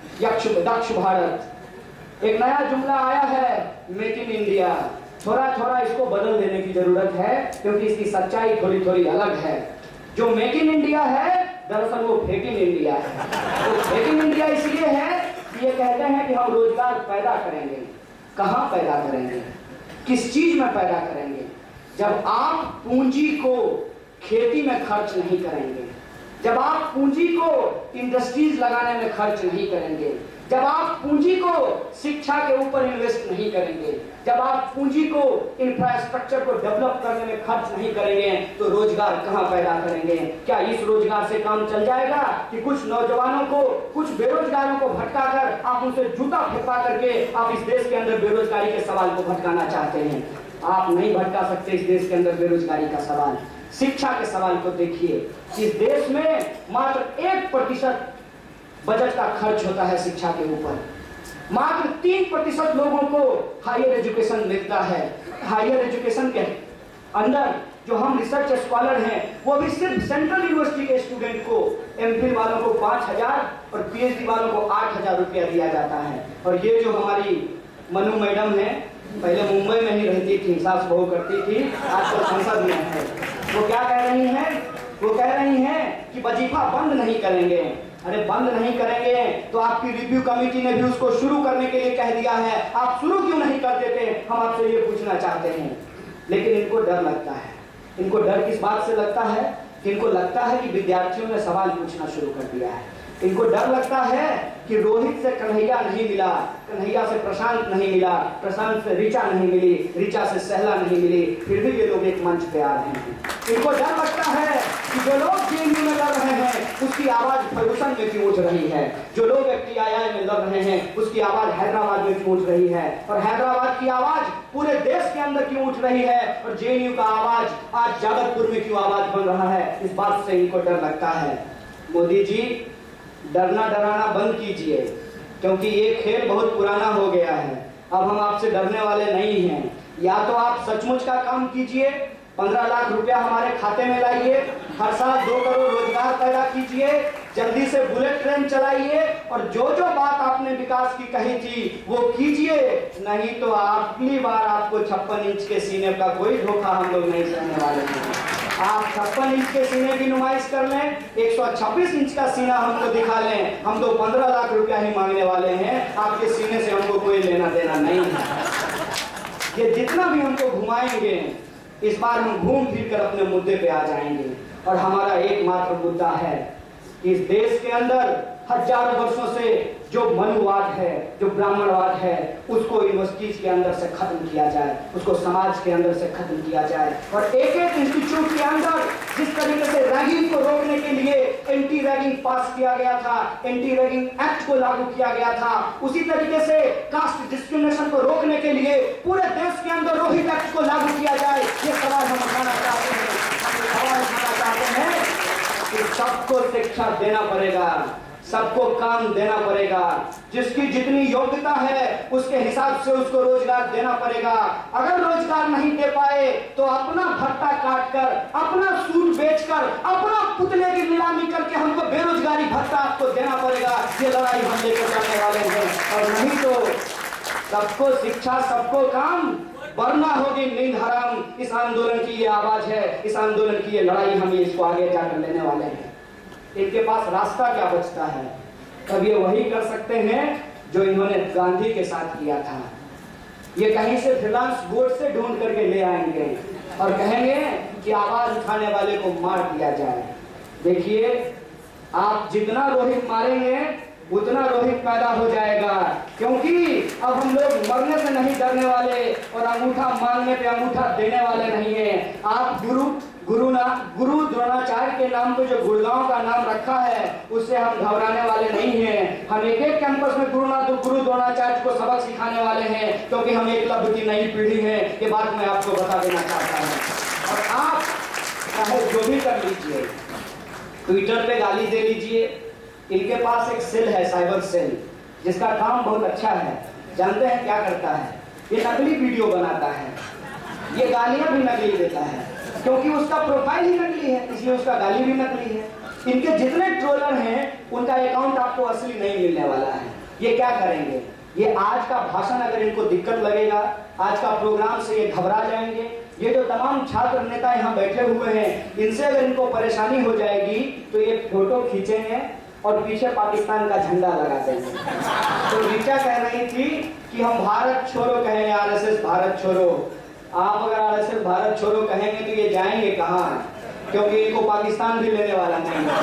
दक्ष भारत। एक नया जुमला आया है, मेक इन इंडिया। थोड़ा थोड़ा इसको बदल देने की जरूरत है, क्योंकि इसकी सच्चाई थोड़ी थोड़ी अलग है। जो मेक इन इंडिया है, दरअसल वो फेक इन इंडिया है। तो फेक इन इंडिया इसलिए है कि ये कहते हैं कि हम रोजगार पैदा करेंगे। कहाँ पैदा करेंगे, किस चीज में पैदा करेंगे? जब आप पूंजी को खेती में खर्च नहीं करेंगे, जब आप पूंजी को इंडस्ट्रीज लगाने में खर्च नहीं करेंगे, जब आप पूंजी को शिक्षा के ऊपर इन्वेस्ट नहीं करेंगे, जब आप पूंजी को इंफ्रास्ट्रक्चर को डेवलप करने में खर्च नहीं करेंगे, तो रोजगार कहां पैदा करेंगे? क्या इस रोजगार से काम चल जाएगा कि कुछ नौजवानों को, कुछ बेरोजगारों को भटकाकर आप उनसे जूता फेंकवा करके आप इस देश के अंदर बेरोजगारी के सवाल को भटकाना चाहते हैं? आप नहीं भटका सकते इस देश के अंदर बेरोजगारी का सवाल। शिक्षा के सवाल को देखिए, इस देश में मात्र 1% बजट का खर्च होता है शिक्षा के ऊपर। मात्र 3% लोगों को हायर एजुकेशन मिलता है। हायर एजुकेशन के अंदर जो हम रिसर्च स्कॉलर हैं, वो भी सिर्फ सेंट्रल यूनिवर्सिटी के स्टूडेंट को, एमफिल वालों को 5,000 और पीएचडी वालों को 8,000 रुपया दिया जाता है। और ये जो हमारी मनु मैडम है, पहले मुंबई में ही रहती थी, सास बहू करती थी, आजकल संसद में है, वो क्या कह रही हैं? वो कह रही हैं कि वजीफा बंद नहीं करेंगे। अरे बंद नहीं करेंगे तो आपकी रिव्यू कमेटी ने भी उसको शुरू करने के लिए कह दिया है, आप शुरू क्यों नहीं कर देते? हम आपसे ये पूछना चाहते हैं। लेकिन इनको डर लगता है। इनको डर किस बात से लगता है? कि इनको लगता है कि विद्यार्थियों ने सवाल पूछना शुरू कर दिया है। इनको डर लगता है कि रोहित से कन्हैया नहीं मिला, कन्हैया से प्रशांत नहीं मिला, प्रशांत से ऋचा नहीं मिली, ऋचा से सहला नहीं मिली, फिर भी ये लोग एक मंच पे आ रहे हैं। इनको डर लगता है कि जो लोग जेएनयू में लड़ रहे हैं उसकी आवाज फर्गुसन में क्यों उठ रही है, जो लोग FTII में लड़ रहे हैं उसकी आवाज हैदराबाद में क्यों उठ रही है, और हैदराबाद की आवाज पूरे देश के अंदर क्यों उठ रही है, और जेएनयू का आवाज आज जादवपुर में क्यों आवाज बन रहा है। इस बात से इनको डर लगता है। मोदी जी, डरना डराना बंद कीजिए, क्योंकि ये खेल बहुत पुराना हो गया है। अब हम आपसे डरने वाले नहीं हैं। या तो आप सचमुच का काम कीजिए, 15 लाख रुपया हमारे खाते में लाइए, हर साल 2 करोड़ रोजगार पैदा कीजिए, जल्दी से बुलेट ट्रेन चलाइए, और जो जो बात आपने विकास की कही थी वो कीजिए। नहीं तो अगली बार आपको 56 इंच के सीने का कोई धोखा हम लोग नहीं सहने वाले हैं। आप 56 इंच के सीने की नुमाइश कर लें, 126 इंच का सीना हमको दिखा लें, हम तो 15 लाख रुपया ही मांगने वाले हैं। आपके सीने से हमको कोई लेना देना नहीं है। ये जितना भी हमको घुमाएंगे, इस बार हम घूम फिर कर अपने मुद्दे पे आ जाएंगे। और हमारा एकमात्र मुद्दा है कि इस देश के अंदर हजारों वर्षों से जो मनुवाद है, जो ब्राह्मणवाद है, उसको यूनिवर्सिटीज के अंदर से खत्म किया जाए, उसको समाज के अंदर से खत्म किया जाए। और एक एक इंस्टीट्यूट के अंदर जिस तरीके से रैगिंग को रोकने के लिए एंटी रैगिंग पास किया गया था, एंटी रैगिंग एक्ट को लागू किया गया था, उसी तरीके से कास्ट डिस्क्रिमिनेशन को रोकने के लिए पूरे देश के अंदर रोहित एक्ट को लागू किया जाए। ये सवाल हम उठाना चाहते हैं। हम सवाल उठाना चाहते हैं कि सबको शिक्षा देना पड़ेगा, सबको काम देना पड़ेगा, जिसकी जितनी योग्यता है उसके हिसाब से उसको रोजगार देना पड़ेगा। अगर रोजगार नहीं दे पाए तो अपना भत्ता काट कर, अपना सूट बेचकर, अपना पुतले की नीलामी करके हमको बेरोजगारी भत्ता आपको देना पड़ेगा। ये लड़ाई हम लेकर चलने वाले हैं। और नहीं तो सबको शिक्षा, सबको काम, वरना होगी नींद हराम। इस आंदोलन की ये आवाज है, इस आंदोलन की ये लड़ाई हम इसको आगे जाकर लेने वाले हैं। इनके पास रास्ता क्या बचता है? तब ये वही कर सकते हैं जो इन्होंने गांधी के साथ किया था। ये कहीं से फ्रीलांस बोर्ड से ढूंढ करके ले आएंगे और कहेंगे कि आवाज उठाने वाले को मार दिया जाए। देखिए, आप जितना रोहित मारेंगे उतना रोहित पैदा हो जाएगा, क्योंकि अब हम लोग मरने से नहीं डरने वाले और अंगूठा मांगने पे अंगूठा देने वाले नहीं है। आप गुरु द्रोणाचार्य के नाम पे जो गुड़गांव का नाम रखा है उससे हम घबराने वाले नहीं हैं। हम एक एक कैंपस में गुरु द्रोणाचार्य को सबक सिखाने वाले हैं, क्योंकि हम एकलव्य की नई पीढ़ी है। ये बात मैं आपको बता देना चाहता हूँ। और आप चाहे जो भी कर लीजिए, ट्विटर पे गाली दे लीजिए, इनके पास एक सेल है, साइबर सेल, जिसका काम बहुत अच्छा है। जानते हैं क्या करता है? ये नकली वीडियो बनाता है, ये गालियां भी नकली देता है, क्योंकि उसका प्रोफाइल ही नकली है, इसलिए उसका गाली भी नकली है। इनके जितने ट्रोलर हैं उनका अकाउंट आपको असली नहीं मिलने वाला है। ये क्या करेंगे? ये आज का भाषण अगर इनको दिक्कत लगेगा, आज का प्रोग्राम से ये घबरा जाएंगे। ये जो तमाम छात्र नेता यहाँ बैठे हुए हैं, इनसे अगर इनको परेशानी हो जाएगी तो ये फोटो खींचेंगे और पीछे पाकिस्तान का झंडा लगा देंगे। तो ऋचा कह रही थी कि हम भारत छोड़ो कहेंगे, RSS भारत छोड़ो। आप अगर RSS भारत छोड़ो कहेंगे तो ये जाएंगे कहाँ? क्योंकि इनको पाकिस्तान भी लेने वाला नहीं है,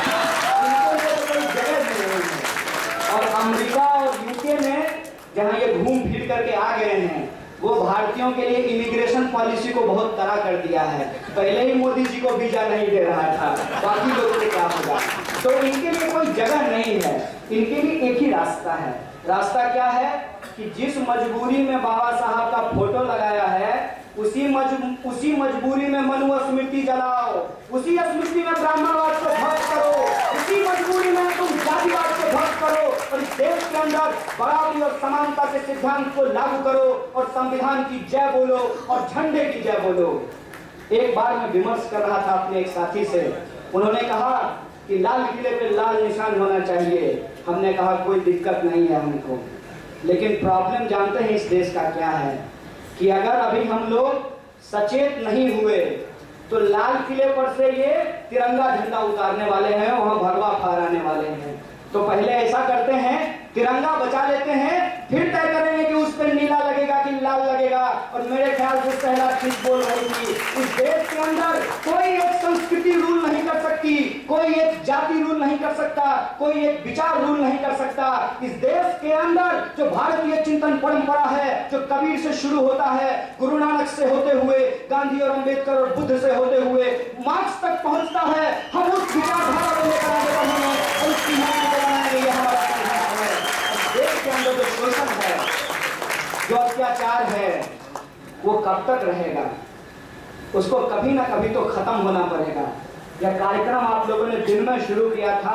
इनको तो कोई जगह नहीं है। और अमेरिका और यूके में जहाँ ये घूम फिर करके आ गए हैं, वो भारतीयों के लिए इमिग्रेशन पॉलिसी को बहुत कड़ा कर दिया है। पहले ही मोदी जी को वीजा नहीं दे रहा था, बाकी लोगों को क्या होगा? तो इनके लिए कोई जगह नहीं है, इनके लिए एक ही रास्ता है। रास्ता क्या है कि जिस मजबूरी में बाबा साहब का फोटो लगाया है, उसी मजबूरी में मनु स्मृति जलाओ, उसी स्मृति में ब्राह्मणवाद को ध्वस्त करो, उसी मजबूरी में तुम जातिवाद को ध्वस्त करो और इस देश के अंदर बराबरी और समानता के सिद्धांत को लागू करो और संविधान की जय बोलो और झंडे की जय बोलो। एक बार मैं विमर्श कर रहा था अपने एक साथी से, उन्होंने कहा कि लाल किले पे लाल निशान होना चाहिए। हमने कहा कोई दिक्कत नहीं है हमको, लेकिन प्रॉब्लम जानते हैं इस देश का क्या है कि अगर अभी हम लोग सचेत नहीं हुए तो लाल किले पर से ये तिरंगा झंडा उतारने वाले हैं, वहां भगवा फहराने वाले हैं। तो पहले ऐसा करते हैं, तिरंगा बचा लेते हैं, फिर तय करेंगे कि उस पर नीला लगेगा कि ख्याल लगेगा। और मेरे ख्याल से पहला चीज बोल रही थी, इस देश के अंदर कोई एक संस्कृति रूल नहीं कर सकती, कोई एक जाति रूल नहीं कर सकता, कोई एक विचार रूल नहीं कर सकता। इस देश के अंदर जो भारतीय चिंतन परंपरा है, जो कबीर से शुरू होता है, गुरु नानक से होते हुए, गांधी और अंबेडकर और बुद्ध से होते हुए मार्क्स तक पहुंचता है, हम उस विचारधारा को लेकर आगे बढ़ेंगे और उसकी ये हमारा संघर्ष है। देश के अंदर जो शोषण है, जो अत्याचार है, वो कब तक रहेगा? उसको कभी ना कभी तो खत्म होना पड़ेगा। यह कार्यक्रम आप लोगों ने दिन में शुरू किया था,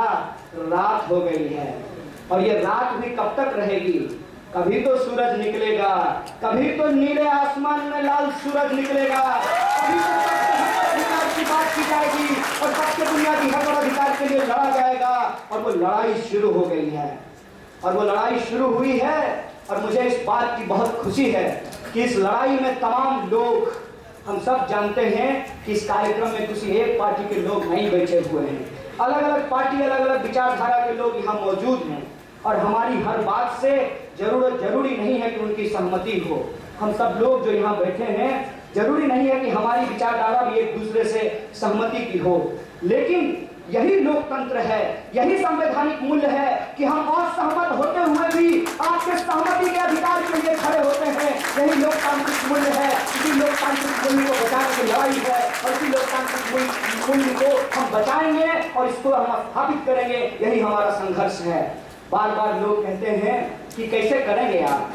रात हो गई है और ये रात भी कब तक रहेगी? कभी तो सूरज निकलेगा, कभी तो नीले आसमान में लाल सूरज निकलेगा, कभी तो अधिकार की बात की जाएगी और सबके बुनियादी हक और अधिकार के लिए लड़ा जाएगा। और वो लड़ाई शुरू हो गई है और वो लड़ाई शुरू हुई है और मुझे इस बात की बहुत खुशी है कि इस लड़ाई में तमाम लोग, हम सब जानते हैं कि इस कार्यक्रम में किसी एक पार्टी के लोग नहीं बैठे हुए हैं, अलग अलग पार्टी, अलग अलग विचारधारा के लोग यहाँ मौजूद हैं और हमारी हर बात से जरूरी नहीं है कि उनकी सहमति हो। हम सब लोग जो यहाँ बैठे हैं, जरूरी नहीं है कि हमारी विचारधारा भी एक दूसरे से सहमति की हो, लेकिन यही लोकतंत्र है, यही संवैधानिक मूल्य है कि हम असहमत होते हुए भी आपके सहमति के अधिकार के लिए खड़े होते हैं। यही लोकतांत्रिक मूल्य है, इसी लोकतांत्रिक मूल्य को बचाने की लड़ाई है और इसी लोकतांत्रिक मूल्य को हम बचाएंगे और इसको हम स्थापित करेंगे। यही हमारा संघर्ष है। बार बार लोग कहते हैं कि कैसे करेंगे आप,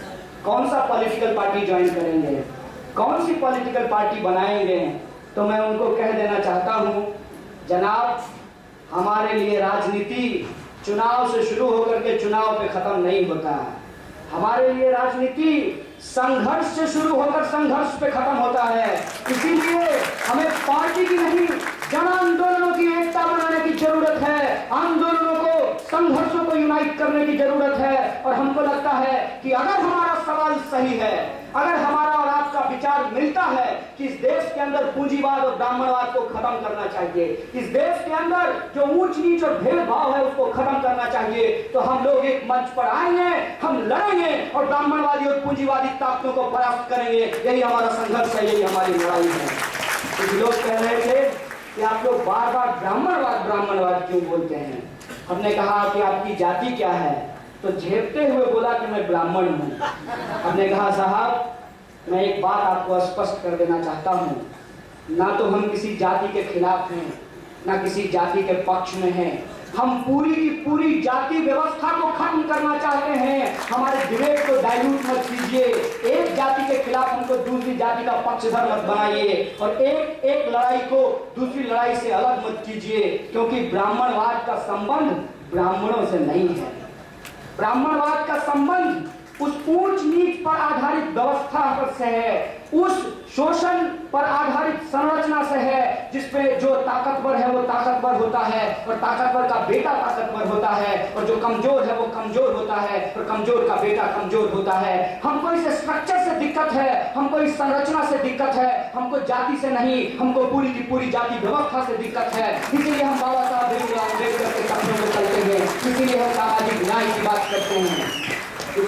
कौन सा पॉलिटिकल पार्टी ज्वाइन करेंगे, कौन सी पॉलिटिकल पार्टी बनाएंगे? तो मैं उनको कह देना चाहता हूँ, जनाब, हमारे लिए राजनीति चुनाव से शुरू होकर के चुनाव पे खत्म नहीं होता है। हमारे लिए राजनीति संघर्ष से शुरू होकर संघर्ष पे खत्म होता है। इसीलिए हमें पार्टी की नहीं, जन आंदोलनों की एकता बनाने की जरूरत है, आंदोलनों को, संघर्षों को यूनाइट करने की जरूरत है। और हमको लगता है कि अगर हमारा सवाल सही है, अगर हमारा और आपका विचार मिलता है कि इस देश के अंदर पूंजीवाद और ब्राह्मणवाद को खत्म करना चाहिए, इस देश के अंदर जो ऊंच नीच और भेदभाव है उसको खत्म करना चाहिए, तो हम लोग एक मंच पर आएंगे, हम लड़ेंगे और ब्राह्मणवादी और पूंजीवादी ताकतों को परास्त करेंगे। यही हमारा संघर्ष है, यही हमारी लड़ाई है। कुछ लोग कह रहे थे कि आप लोग बार बार ब्राह्मणवाद ब्राह्मणवाद क्यों बोलते हैं? हमने कहा कि आपकी जाति क्या है? तो झेपते हुए बोला कि मैं ब्राह्मण हूँ। हमने कहा साहब, मैं एक बात आपको स्पष्ट कर देना चाहता हूँ, ना तो हम किसी जाति के खिलाफ हैं, ना किसी जाति के पक्ष में हैं। हम पूरी की पूरी जाति व्यवस्था को खत्म करना चाहते हैं। हमारे डिबेट को डाइल्यूट मत कीजिए, एक जाति के खिलाफ हमको दूसरी जाति का पक्षधर मत बनाइए और एक लड़ाई को दूसरी लड़ाई से अलग मत कीजिए, क्योंकि ब्राह्मणवाद का संबंध ब्राह्मणों से नहीं है। ब्राह्मणवाद का संबंध उस ऊंच नीच पर आधारित व्यवस्था से है, उस शोषण पर आधारित संरचना से है, जिसपे जो ताकतवर है वो ताकतवर होता है और ताकतवर का बेटा ताकतवर होता है और जो कमजोर है वो कमजोर होता है और कमजोर का बेटा कमजोर होता है। हमको इस स्ट्रक्चर से दिक्कत है, हमको इस संरचना से दिक्कत है, हमको जाति से नहीं, हमको पूरी की पूरी जाति व्यवस्था से दिक्कत है। इसीलिए हम बाबा साहब भीमराव अम्बेडकर के सपनों को चलते हैं, इसीलिए हम सामाजिक न्याय की बात करते हैं। कुछ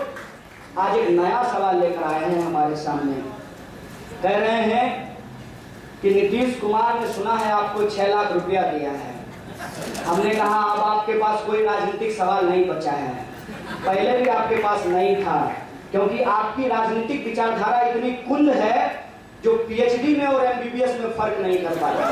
लोग आज एक नया सवाल लेकर आए हैं हमारे सामने, कह रहे हैं कि नीतीश कुमार ने सुना है आपको 6 लाख रुपया दिया है। हमने कहा अब आपके पास कोई राजनीतिक सवाल नहीं बचा है, पहले भी आपके पास नहीं था, क्योंकि आपकी राजनीतिक विचारधारा इतनी कुंद है जो पीएचडी में और एमबीबीएस में फर्क नहीं कर पाता।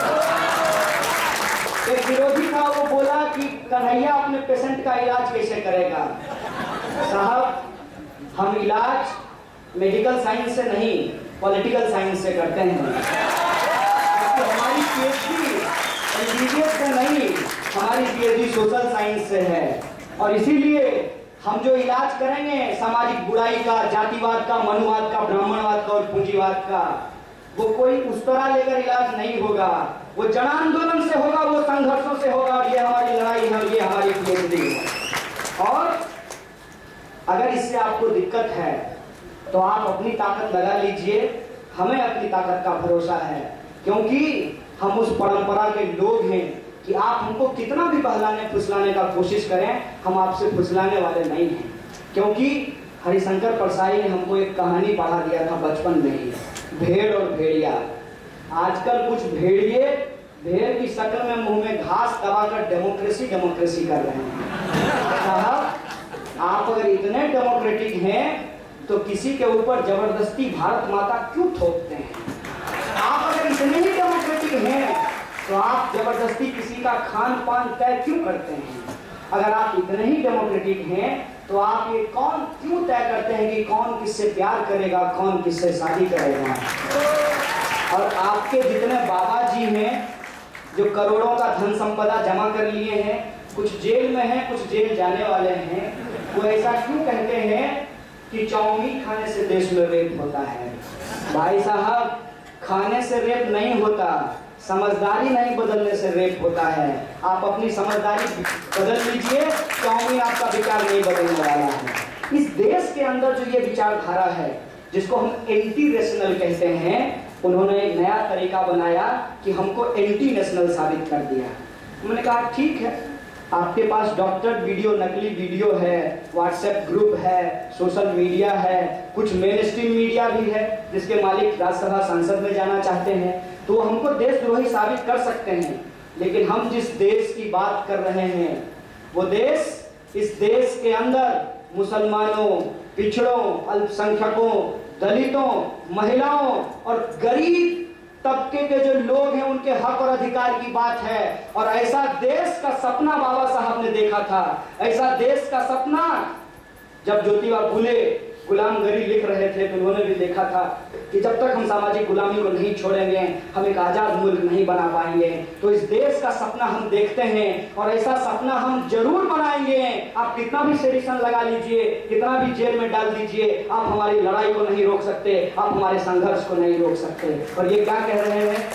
एक विरोधी था, वो बोला कि कन्हैया अपने पेशेंट का इलाज कैसे करेगा? साहब, हम इलाज मेडिकल साइंस से नहीं, पॉलिटिकल साइंस से करते हैं। हमारी पीएचडी एमबीबीएस से नहीं, हमारी पीएचडी सोशल साइंस से है और इसीलिए हम जो इलाज करेंगे सामाजिक बुराई का, जातिवाद का, मनुवाद का, ब्राह्मणवाद का और पूंजीवाद का, वो कोई उस तरह लेकर इलाज नहीं होगा, वो जन आंदोलन से होगा, वो संघर्षों से होगा और ये हमारी लड़ाई है, ये हमारी पीएचडी है। और अगर इससे आपको दिक्कत है तो आप अपनी ताकत लगा लीजिए, हमें अपनी ताकत का भरोसा है, क्योंकि हम उस परंपरा के लोग हैं कि आप हमको कितना भी बहलाने फुसलाने का कोशिश करें, हम आपसे फुसलाने वाले नहीं हैं, क्योंकि हरिशंकर परसाई ने हमको एक कहानी पढ़ा दिया था बचपन में ही, भेड़ और भेड़िया। आजकल कुछ भेड़िए भेड़ की शक्ल में मुंह में घास दबाकर डेमोक्रेसी कर रहे हैं। साहब, आप अगर इतने डेमोक्रेटिक हैं तो किसी के ऊपर जबरदस्ती भारत माता क्यों थोपते हैं? आप अगर इतने ही डेमोक्रेटिक हैं तो आप जबरदस्ती किसी का खान पान तय क्यों करते हैं? अगर आप इतने ही डेमोक्रेटिक हैं तो आप ये कौन क्यों तय करते हैं कि कौन किससे प्यार करेगा, कौन किससे शादी करेगा? और आपके जितने बाबा जी हैं जो करोड़ों का धन संपदा जमा कर लिए हैं, कुछ जेल में हैं, कुछ जेल जाने वाले हैं, वो ऐसा क्यों कहते हैं कि चाउमीन खाने से देश में रेप होता है? भाई साहब, खाने से रेप नहीं होता, समझदारी नहीं बदलने से रेप होता है। आप अपनी समझदारी बदल लीजिए, चाउमीन आपका विचार नहीं बदलने वाला है। इस देश के अंदर जो ये विचारधारा है जिसको हम एंटी नेशनल कहते हैं, उन्होंने एक नया तरीका बनाया कि हमको एंटी नेशनल साबित कर दिया। उन्होंने कहा ठीक है, आपके पास डॉक्टर वीडियो, नकली वीडियो है, व्हाट्सएप ग्रुप है, सोशल मीडिया है, कुछ मेन स्ट्रीम मीडिया भी है जिसके मालिक राज्यसभा सांसद में जाना चाहते हैं, तो हमको देशद्रोही साबित कर सकते हैं। लेकिन हम जिस देश की बात कर रहे हैं वो देश, इस देश के अंदर मुसलमानों, पिछड़ों, अल्पसंख्यकों, दलितों, महिलाओं और गरीब तबके के जो लोग हैं उनके हक और अधिकार की बात है। और ऐसा देश का सपना बाबा साहब ने देखा था। ऐसा देश का सपना जब ज्योतिबा फुले गुलामगिरी लिख रहे थे तो उन्होंने भी देखा था कि जब तक हम सामाजिक गुलामी को नहीं छोड़ेंगे हम एक आजाद मुल्क नहीं बना पाएंगे। तो इस देश का सपना हम देखते हैं और ऐसा सपना हम जरूर बनाएंगे। आप कितना भी सेडिशन लगा लीजिए, कितना भी जेल में डाल दीजिए, आप हमारी लड़ाई को नहीं रोक सकते, आप हमारे संघर्ष को नहीं रोक सकते। और ये क्या कह रहे हैं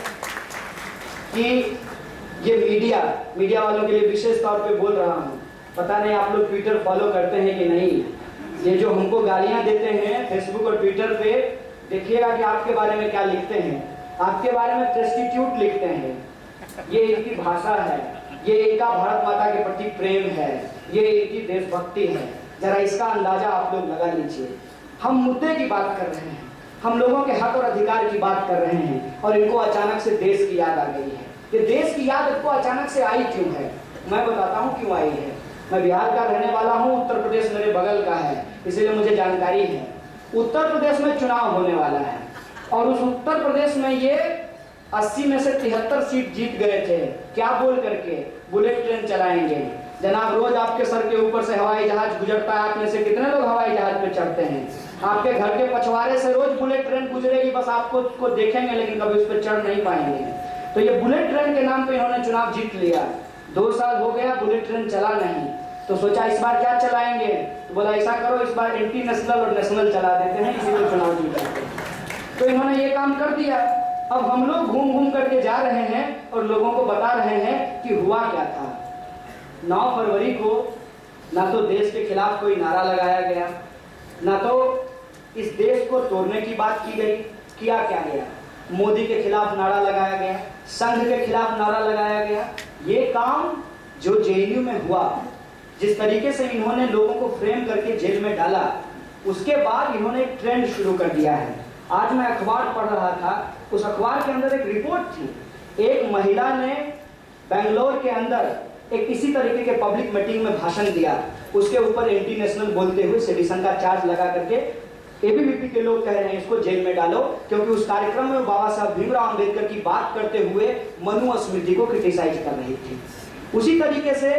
कि ये मीडिया वालों के लिए विशेष तौर पे बोल रहा हूँ, पता नहीं आप लोग ट्विटर फॉलो करते हैं कि नहीं। ये जो हमको गालियां देते हैं फेसबुक और ट्विटर पे, देखिएगा कि आपके बारे में क्या लिखते हैं। आपके बारे में प्रेस्टिट्यूट लिखते हैं। ये इनकी भाषा है, ये इनका भारत माता के प्रति प्रेम है, ये इनकी देशभक्ति है। जरा इसका अंदाजा आप लोग लगा लीजिए। हम मुद्दे की बात कर रहे हैं, हम लोगों के हक और अधिकार की बात कर रहे हैं और इनको अचानक से देश की याद आ गई है। ये देश की याद इनको अचानक से आई क्यों है? मैं बताता हूँ क्यों आई है। मैं बिहार का रहने वाला हूँ, उत्तर प्रदेश मेरे बगल का है, इसलिए मुझे जानकारी है। उत्तर प्रदेश में चुनाव होने वाला है और उस उत्तर प्रदेश में ये 80 में से 73 सीट जीत गए थे। क्या बोल करके? बुलेट ट्रेन चलाएंगे। जनाब, रोज आपके सर के ऊपर से हवाई जहाज गुजरता है। आप में से कितने लोग हवाई जहाज पे चढ़ते हैं? आपके घर के पछवाड़े से रोज बुलेट ट्रेन गुजरेगी, बस आपको उसको देखेंगे लेकिन कभी उस पर चढ़ नहीं पाएंगे। तो ये बुलेट ट्रेन के नाम पे इन्होंने चुनाव जीत लिया। 2 साल हो गया, बुलेट ट्रेन चला नहीं। तो सोचा इस बार क्या चलाएंगे? तो बोला ऐसा करो, इस बार एंटी नेशनल और नेशनल चला देते हैं, इसीलिए चुनाव जीत जाते हैं। तो इन्होंने ये काम कर दिया। अब हम लोग घूम घूम करके जा रहे हैं और लोगों को बता रहे हैं कि हुआ क्या था। 9 फरवरी को ना तो देश के खिलाफ कोई नारा लगाया गया, ना तो इस देश को तोड़ने की बात की गई। किया क्या गया? मोदी के खिलाफ नारा लगाया गया, संघ के खिलाफ नारा लगाया गया। ये काम जो जेएनयू में हुआ, जिस तरीके से इन्होंने लोगों को फ्रेम करके जेल में डाला, उसके बाद इन्होंने एक ट्रेंड शुरू कर दिया है। आज मैं अखबार पढ़ रहा था, उस अखबार के अंदर एक रिपोर्ट थी। एक महिला ने बेंगलोर के अंदर एक इसी तरीके के पब्लिक मीटिंग में भाषण दिया, उसके ऊपर एंटी नेशनल बोलते हुए सेडिशन का चार्ज लगा करके एबीवीपी के लोग कह रहे हैं इसको जेल में डालो, क्योंकि उस कार्यक्रम में बाबा साहब भीमराव अंबेडकर की बात करते हुए मनुस्मृति को क्रिटिसाइज कर रही थी। उसी तरीके से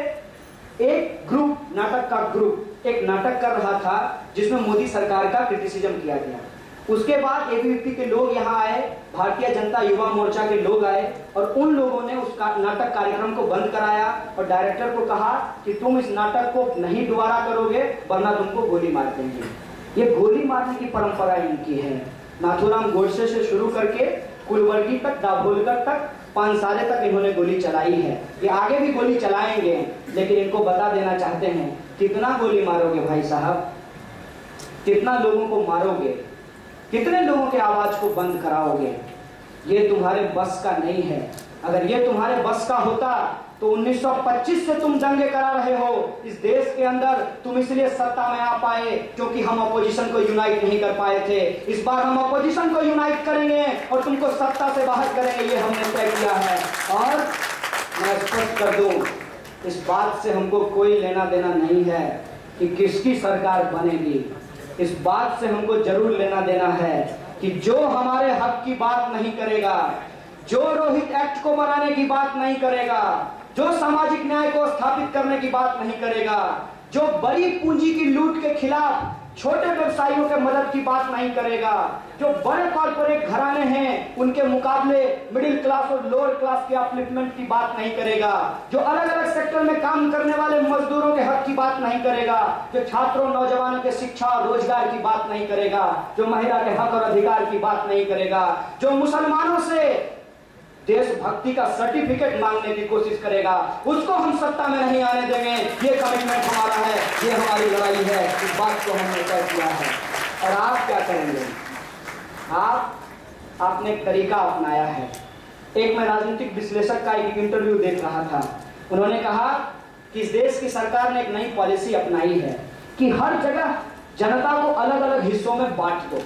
एक ग्रुप, नाटक का ग्रुप एक नाटक कर रहा था जिसमें मोदी सरकार का क्रिटिसिज्म किया गया। उसके बाद एबीवीपी के लोग यहाँ आए, भारतीय जनता युवा मोर्चा के लोग आए और उन लोगों ने उस नाटक कार्यक्रम को बंद कराया और डायरेक्टर को कहा कि तुम इस नाटक को नहीं दोबारा करोगे वरना तुमको गोली मार देंगे। ये गोली मारने की परंपरा इनकी है। नाथूराम गोडसे से शुरू करके कुलवर्गी तक, दाभोलकर तक, पानसारे तक इन्होंने गोली चलाई है। ये आगे भी गोली चलाएंगे, लेकिन इनको बता देना चाहते हैं कितना गोली मारोगे भाई साहब, कितना लोगों को मारोगे, कितने लोगों के आवाज को बंद कराओगे? ये तुम्हारे बस का नहीं है। अगर ये तुम्हारे बस का होता तो 1925 से तुम दंगे करा रहे हो इस देश के अंदर। तुम इसलिए सत्ता में आ पाए क्योंकि हम अपोजिशन को यूनाइट नहीं कर पाए थे। इस बार हम अपोजिशन को यूनाइट करेंगे और तुमको सत्ता से बाहर करेंगे, ये हमने तय किया है। और मैं स्पष्ट कर दूं, इस बात से हमको कोई लेना देना नहीं है कि किसकी सरकार बनेगी। इस बात से हमको जरूर लेना देना है कि जो हमारे हक की बात नहीं करेगा, जो रोहित एक्ट को बनाने की बात नहीं करेगा, जो सामाजिक न्याय को स्थापित करने की बात नहीं करेगा, जो बड़ी पूंजी की लूट के खिलाफ छोटे व्यवसायियों के मदद की बात नहीं करेगा, जो बड़े कॉर्पोरेट घराने हैं उनके मुकाबले मिडिल क्लास और लोअर क्लास के अपलिफ्टमेंट की बात नहीं करेगा, जो अलग अलग सेक्टर में काम करने वाले मजदूरों के हक की बात नहीं करेगा, जो छात्रों नौजवानों के शिक्षा और रोजगार की बात नहीं करेगा, जो महिला के हक और अधिकार की बात नहीं करेगा, जो मुसलमानों से देशभक्ति का सर्टिफिकेट मांगने की कोशिश करेगा, उसको हम सत्ता में नहीं आने देंगे। ये कमिटमेंट हमारा है, ये हमारी लड़ाई है, इस बात को हमने तय किया है। और आप क्या करेंगे? आपने एक तरीका अपनाया है। एक मैं राजनीतिक विश्लेषक का एक इंटरव्यू देख रहा था, उन्होंने कहा कि इस देश की सरकार ने एक नई पॉलिसी अपनाई है कि हर जगह जनता को अलग अलग हिस्सों में बांट दो।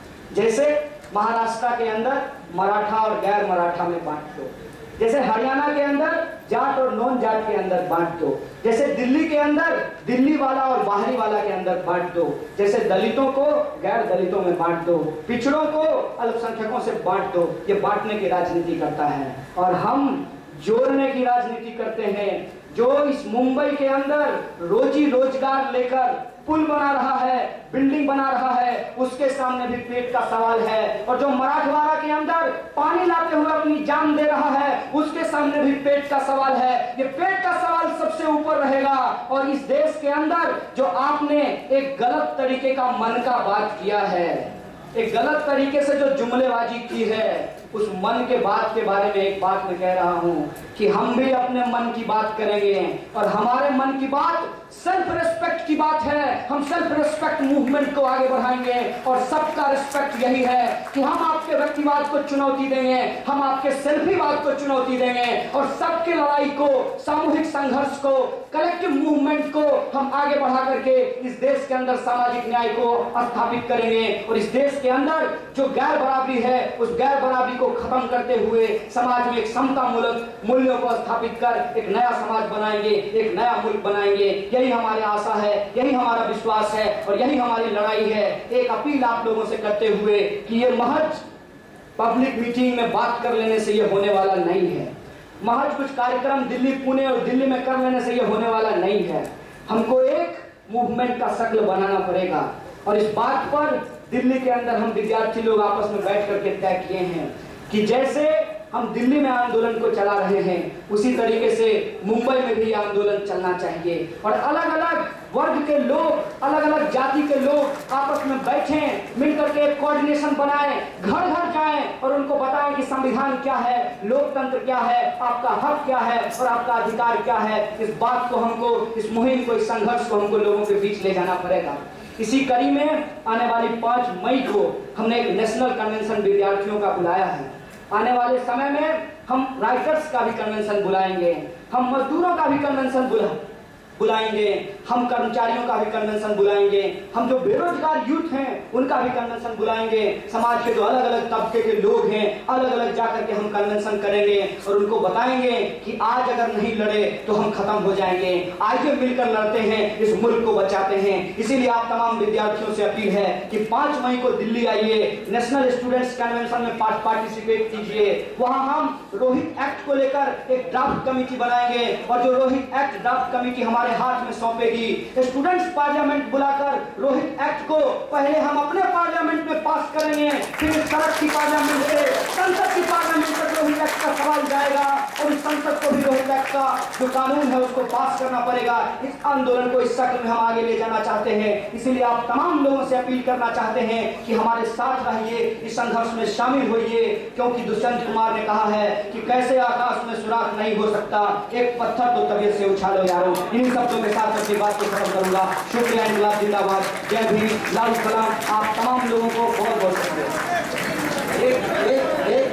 जैसे महाराष्ट्र के अंदर मराठा और गैर मराठा में बांट दो, जैसे हरियाणा के अंदर जाट और नॉन जाट के अंदर बांट दो, जैसे दिल्ली के अंदर दिल्ली वाला और बाहरी वाला के अंदर बांट दो, जैसे दलितों को गैर दलितों में बांट दो, पिछड़ों को अल्पसंख्यकों से बांट दो। ये बांटने की राजनीति करता है और हम जोड़ने की राजनीति करते हैं। जो इस मुंबई के अंदर रोजी रोजगार लेकर पुल बना रहा है, बिल्डिंग बना रहा है, उसके सामने भी पेट का सवाल है। और जो मराठवाड़ा के अंदर पानी लाते हुए अपनी जान दे रहा है, उसके सामने भी पेट का सवाल है। ये पेट का सवाल सबसे ऊपर रहेगा। और इस देश के अंदर जो आपने एक गलत तरीके का मन का बात किया है, एक गलत तरीके से जो जुमलेबाजी की है, उस मन के बात के बारे में एक बात मैं कह रहा हूं कि हम भी अपने मन की बात करेंगे। और हमारे मन की बात सेल्फ रिस्पेक्ट की बात है। हम सेल्फ रिस्पेक्ट मूवमेंट को आगे बढ़ाएंगे और सबका रिस्पेक्ट यही है कि हम आपके व्यक्तिवाद को चुनौती देंगे, हम आपके सेल्फीवाद को चुनौती देंगे और सबके लड़ाई को, सामूहिक संघर्ष को, कलेक्टिव मूवमेंट को हम आगे बढ़ा करके इस देश के अंदर सामाजिक न्याय को स्थापित करेंगे। और इस देश के अंदर जो गैर बराबरी है, उस गैर बराबरी को खत्म करते हुए समाज में एक समता मूलक मूल्यों को स्थापित कर एक नया समाज बनाएंगे, एक नया मुल्क बनाएंगे। यही हमारी आशा है, यही हमारा विश्वास है और यही हमारी लड़ाई है। एक अपील आप लोगों से करते हुए कि ये महज पब्लिक मीटिंग में बात कर लेने से ये होने वाला नहीं है, महज कुछ कार्यक्रम दिल्ली, पुणे और दिल्ली में कर लेने से ये होने वाला नहीं है। हमको एक मूवमेंट का शक्ल बनाना पड़ेगा। और इस बात पर दिल्ली के अंदर हम विद्यार्थी लोग आपस में बैठ करके तय किए हैं कि जैसे हम दिल्ली में आंदोलन को चला रहे हैं, उसी तरीके से मुंबई में भी आंदोलन चलना चाहिए। और अलग अलग वर्ग के लोग, अलग अलग जाति के लोग आपस में बैठें, मिलकर के एक कोऑर्डिनेशन बनाएं, घर घर जाएं और उनको बताएं कि संविधान क्या है, लोकतंत्र क्या है, आपका हक क्या है और आपका अधिकार क्या है। इस बात को हमको, इस मुहिम को, इस संघर्ष को हमको लोगों के बीच ले जाना पड़ेगा। इसी कड़ी में आने वाली 5 मई को हमने एक नेशनल कन्वेंशन विद्यार्थियों का बुलाया है। आने वाले समय में हम राइटर्स का भी कन्वेंशन बुलाएंगे, हम मजदूरों का भी कन्वेंशन बुलाएंगे, हम कर्मचारियों का भी कन्वेंशन बुलाएंगे, हम जो बेरोजगार यूथ हैं उनका भी कन्वेंशन बुलाएंगे। समाज के जो अलग अलग तबके के लोग हैं, अलग अलग जाकर के हम कन्वेंशन करेंगे और उनको बताएंगे कि आज अगर नहीं लड़े तो हम खत्म हो जाएंगे, आइए मिलकर लड़ते हैं, इस मुल्क को बचाते हैं। इसीलिए आप तमाम विद्यार्थियों से अपील है कि 5 मई को दिल्ली आइए, नेशनल स्टूडेंट्स कन्वेंशन में पार्टिसिपेट कीजिए। वहां हम रोहित एक्ट को लेकर एक ड्राफ्ट कमेटी बनाएंगे और जो रोहित एक्ट ड्राफ्ट कमेटी हमारे हाथ में सौंपेगी, स्टूडेंट्स पार्लियामेंट बुलाकर रोहित एक्ट को पहले हम अपने पार्लियामेंट में पास करेंगे, फिर सड़क की पार्लियामेंट से संसद की पार्लियामेंट तक रोहित एक्ट का सवाल जाएगा और इस संसद को भी रोहित एक्ट का जो कानून है उसको पास करना पड़ेगा। इस आंदोलन को इस शक्ल में हम आगे ले जाना चाहते हैं। इसीलिए आप तमाम लोगों से अपील करना चाहते हैं कि हमारे साथ रहिए, इस संघर्ष में शामिल होइए, क्योंकि दुष्यंत कुमार ने कहा है कि कैसे आकाश में सुराख नहीं हो सकता, एक पत्थर तो तबीयत से उछालो यारो। इन शब्दों के साथ अपनी बात को खत्म करूंगा। शुक्रिया, इंकलाब जिंदाबाद, जय भीम, लाल सलाम। आप तमाम लोगों को बहुत बहुत शुक्रिया। एक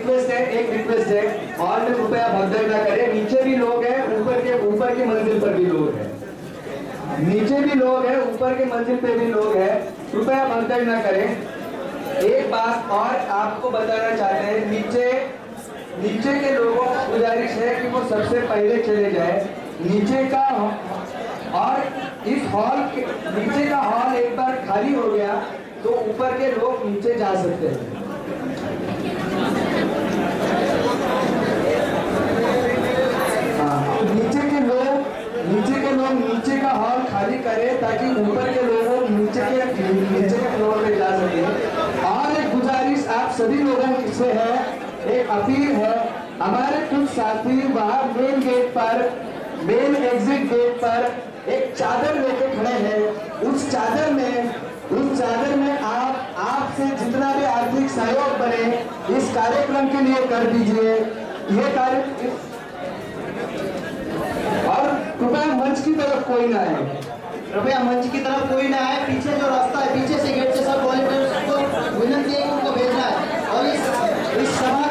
रिक्वेस्ट है, एक रिक्वेस्ट है, हॉल में कृपया भगदड़ ना करें। नीचे भी लोग हैं, ऊपर की मंजिल पर भी लोग हैं, नीचे भी लोग हैं, ऊपर के मंजिल पे भी लोग हैं, कृपया भगदड़ ना करें। एक बात और आपको बताना चाहते हैं, नीचे के लोगों को गुजारिश है कि वो सबसे पहले चले जाए। नीचे का और इस हॉल के नीचे का हॉल एक बार खाली हो गया तो ऊपर के लोग नीचे जा सकते हैं। हाँ, तो नीचे के लोग नीचे का हॉल खाली करें ताकि ऊपर के लोग नीचे के फ्लोर पे जा सके। और एक गुजारिश आप सभी लोगों से है, एक अपील है, हमारे कुछ साथी बाहर मेन एग्जिट गेट पर एक चादर लेके खड़े हैं। उस चादर में आपसे जितना भी आर्थिक सहयोग बने इस कार्यक्रम के लिए कर दीजिए। ये कार्य और कृपया मंच की तरफ कोई ना आए, कृपया मंच की तरफ कोई ना आए। पीछे जो रास्ता है, पीछे से गेट से सब वॉलंटियर्स को विनती है कि उनको भेजना है। और इस सभा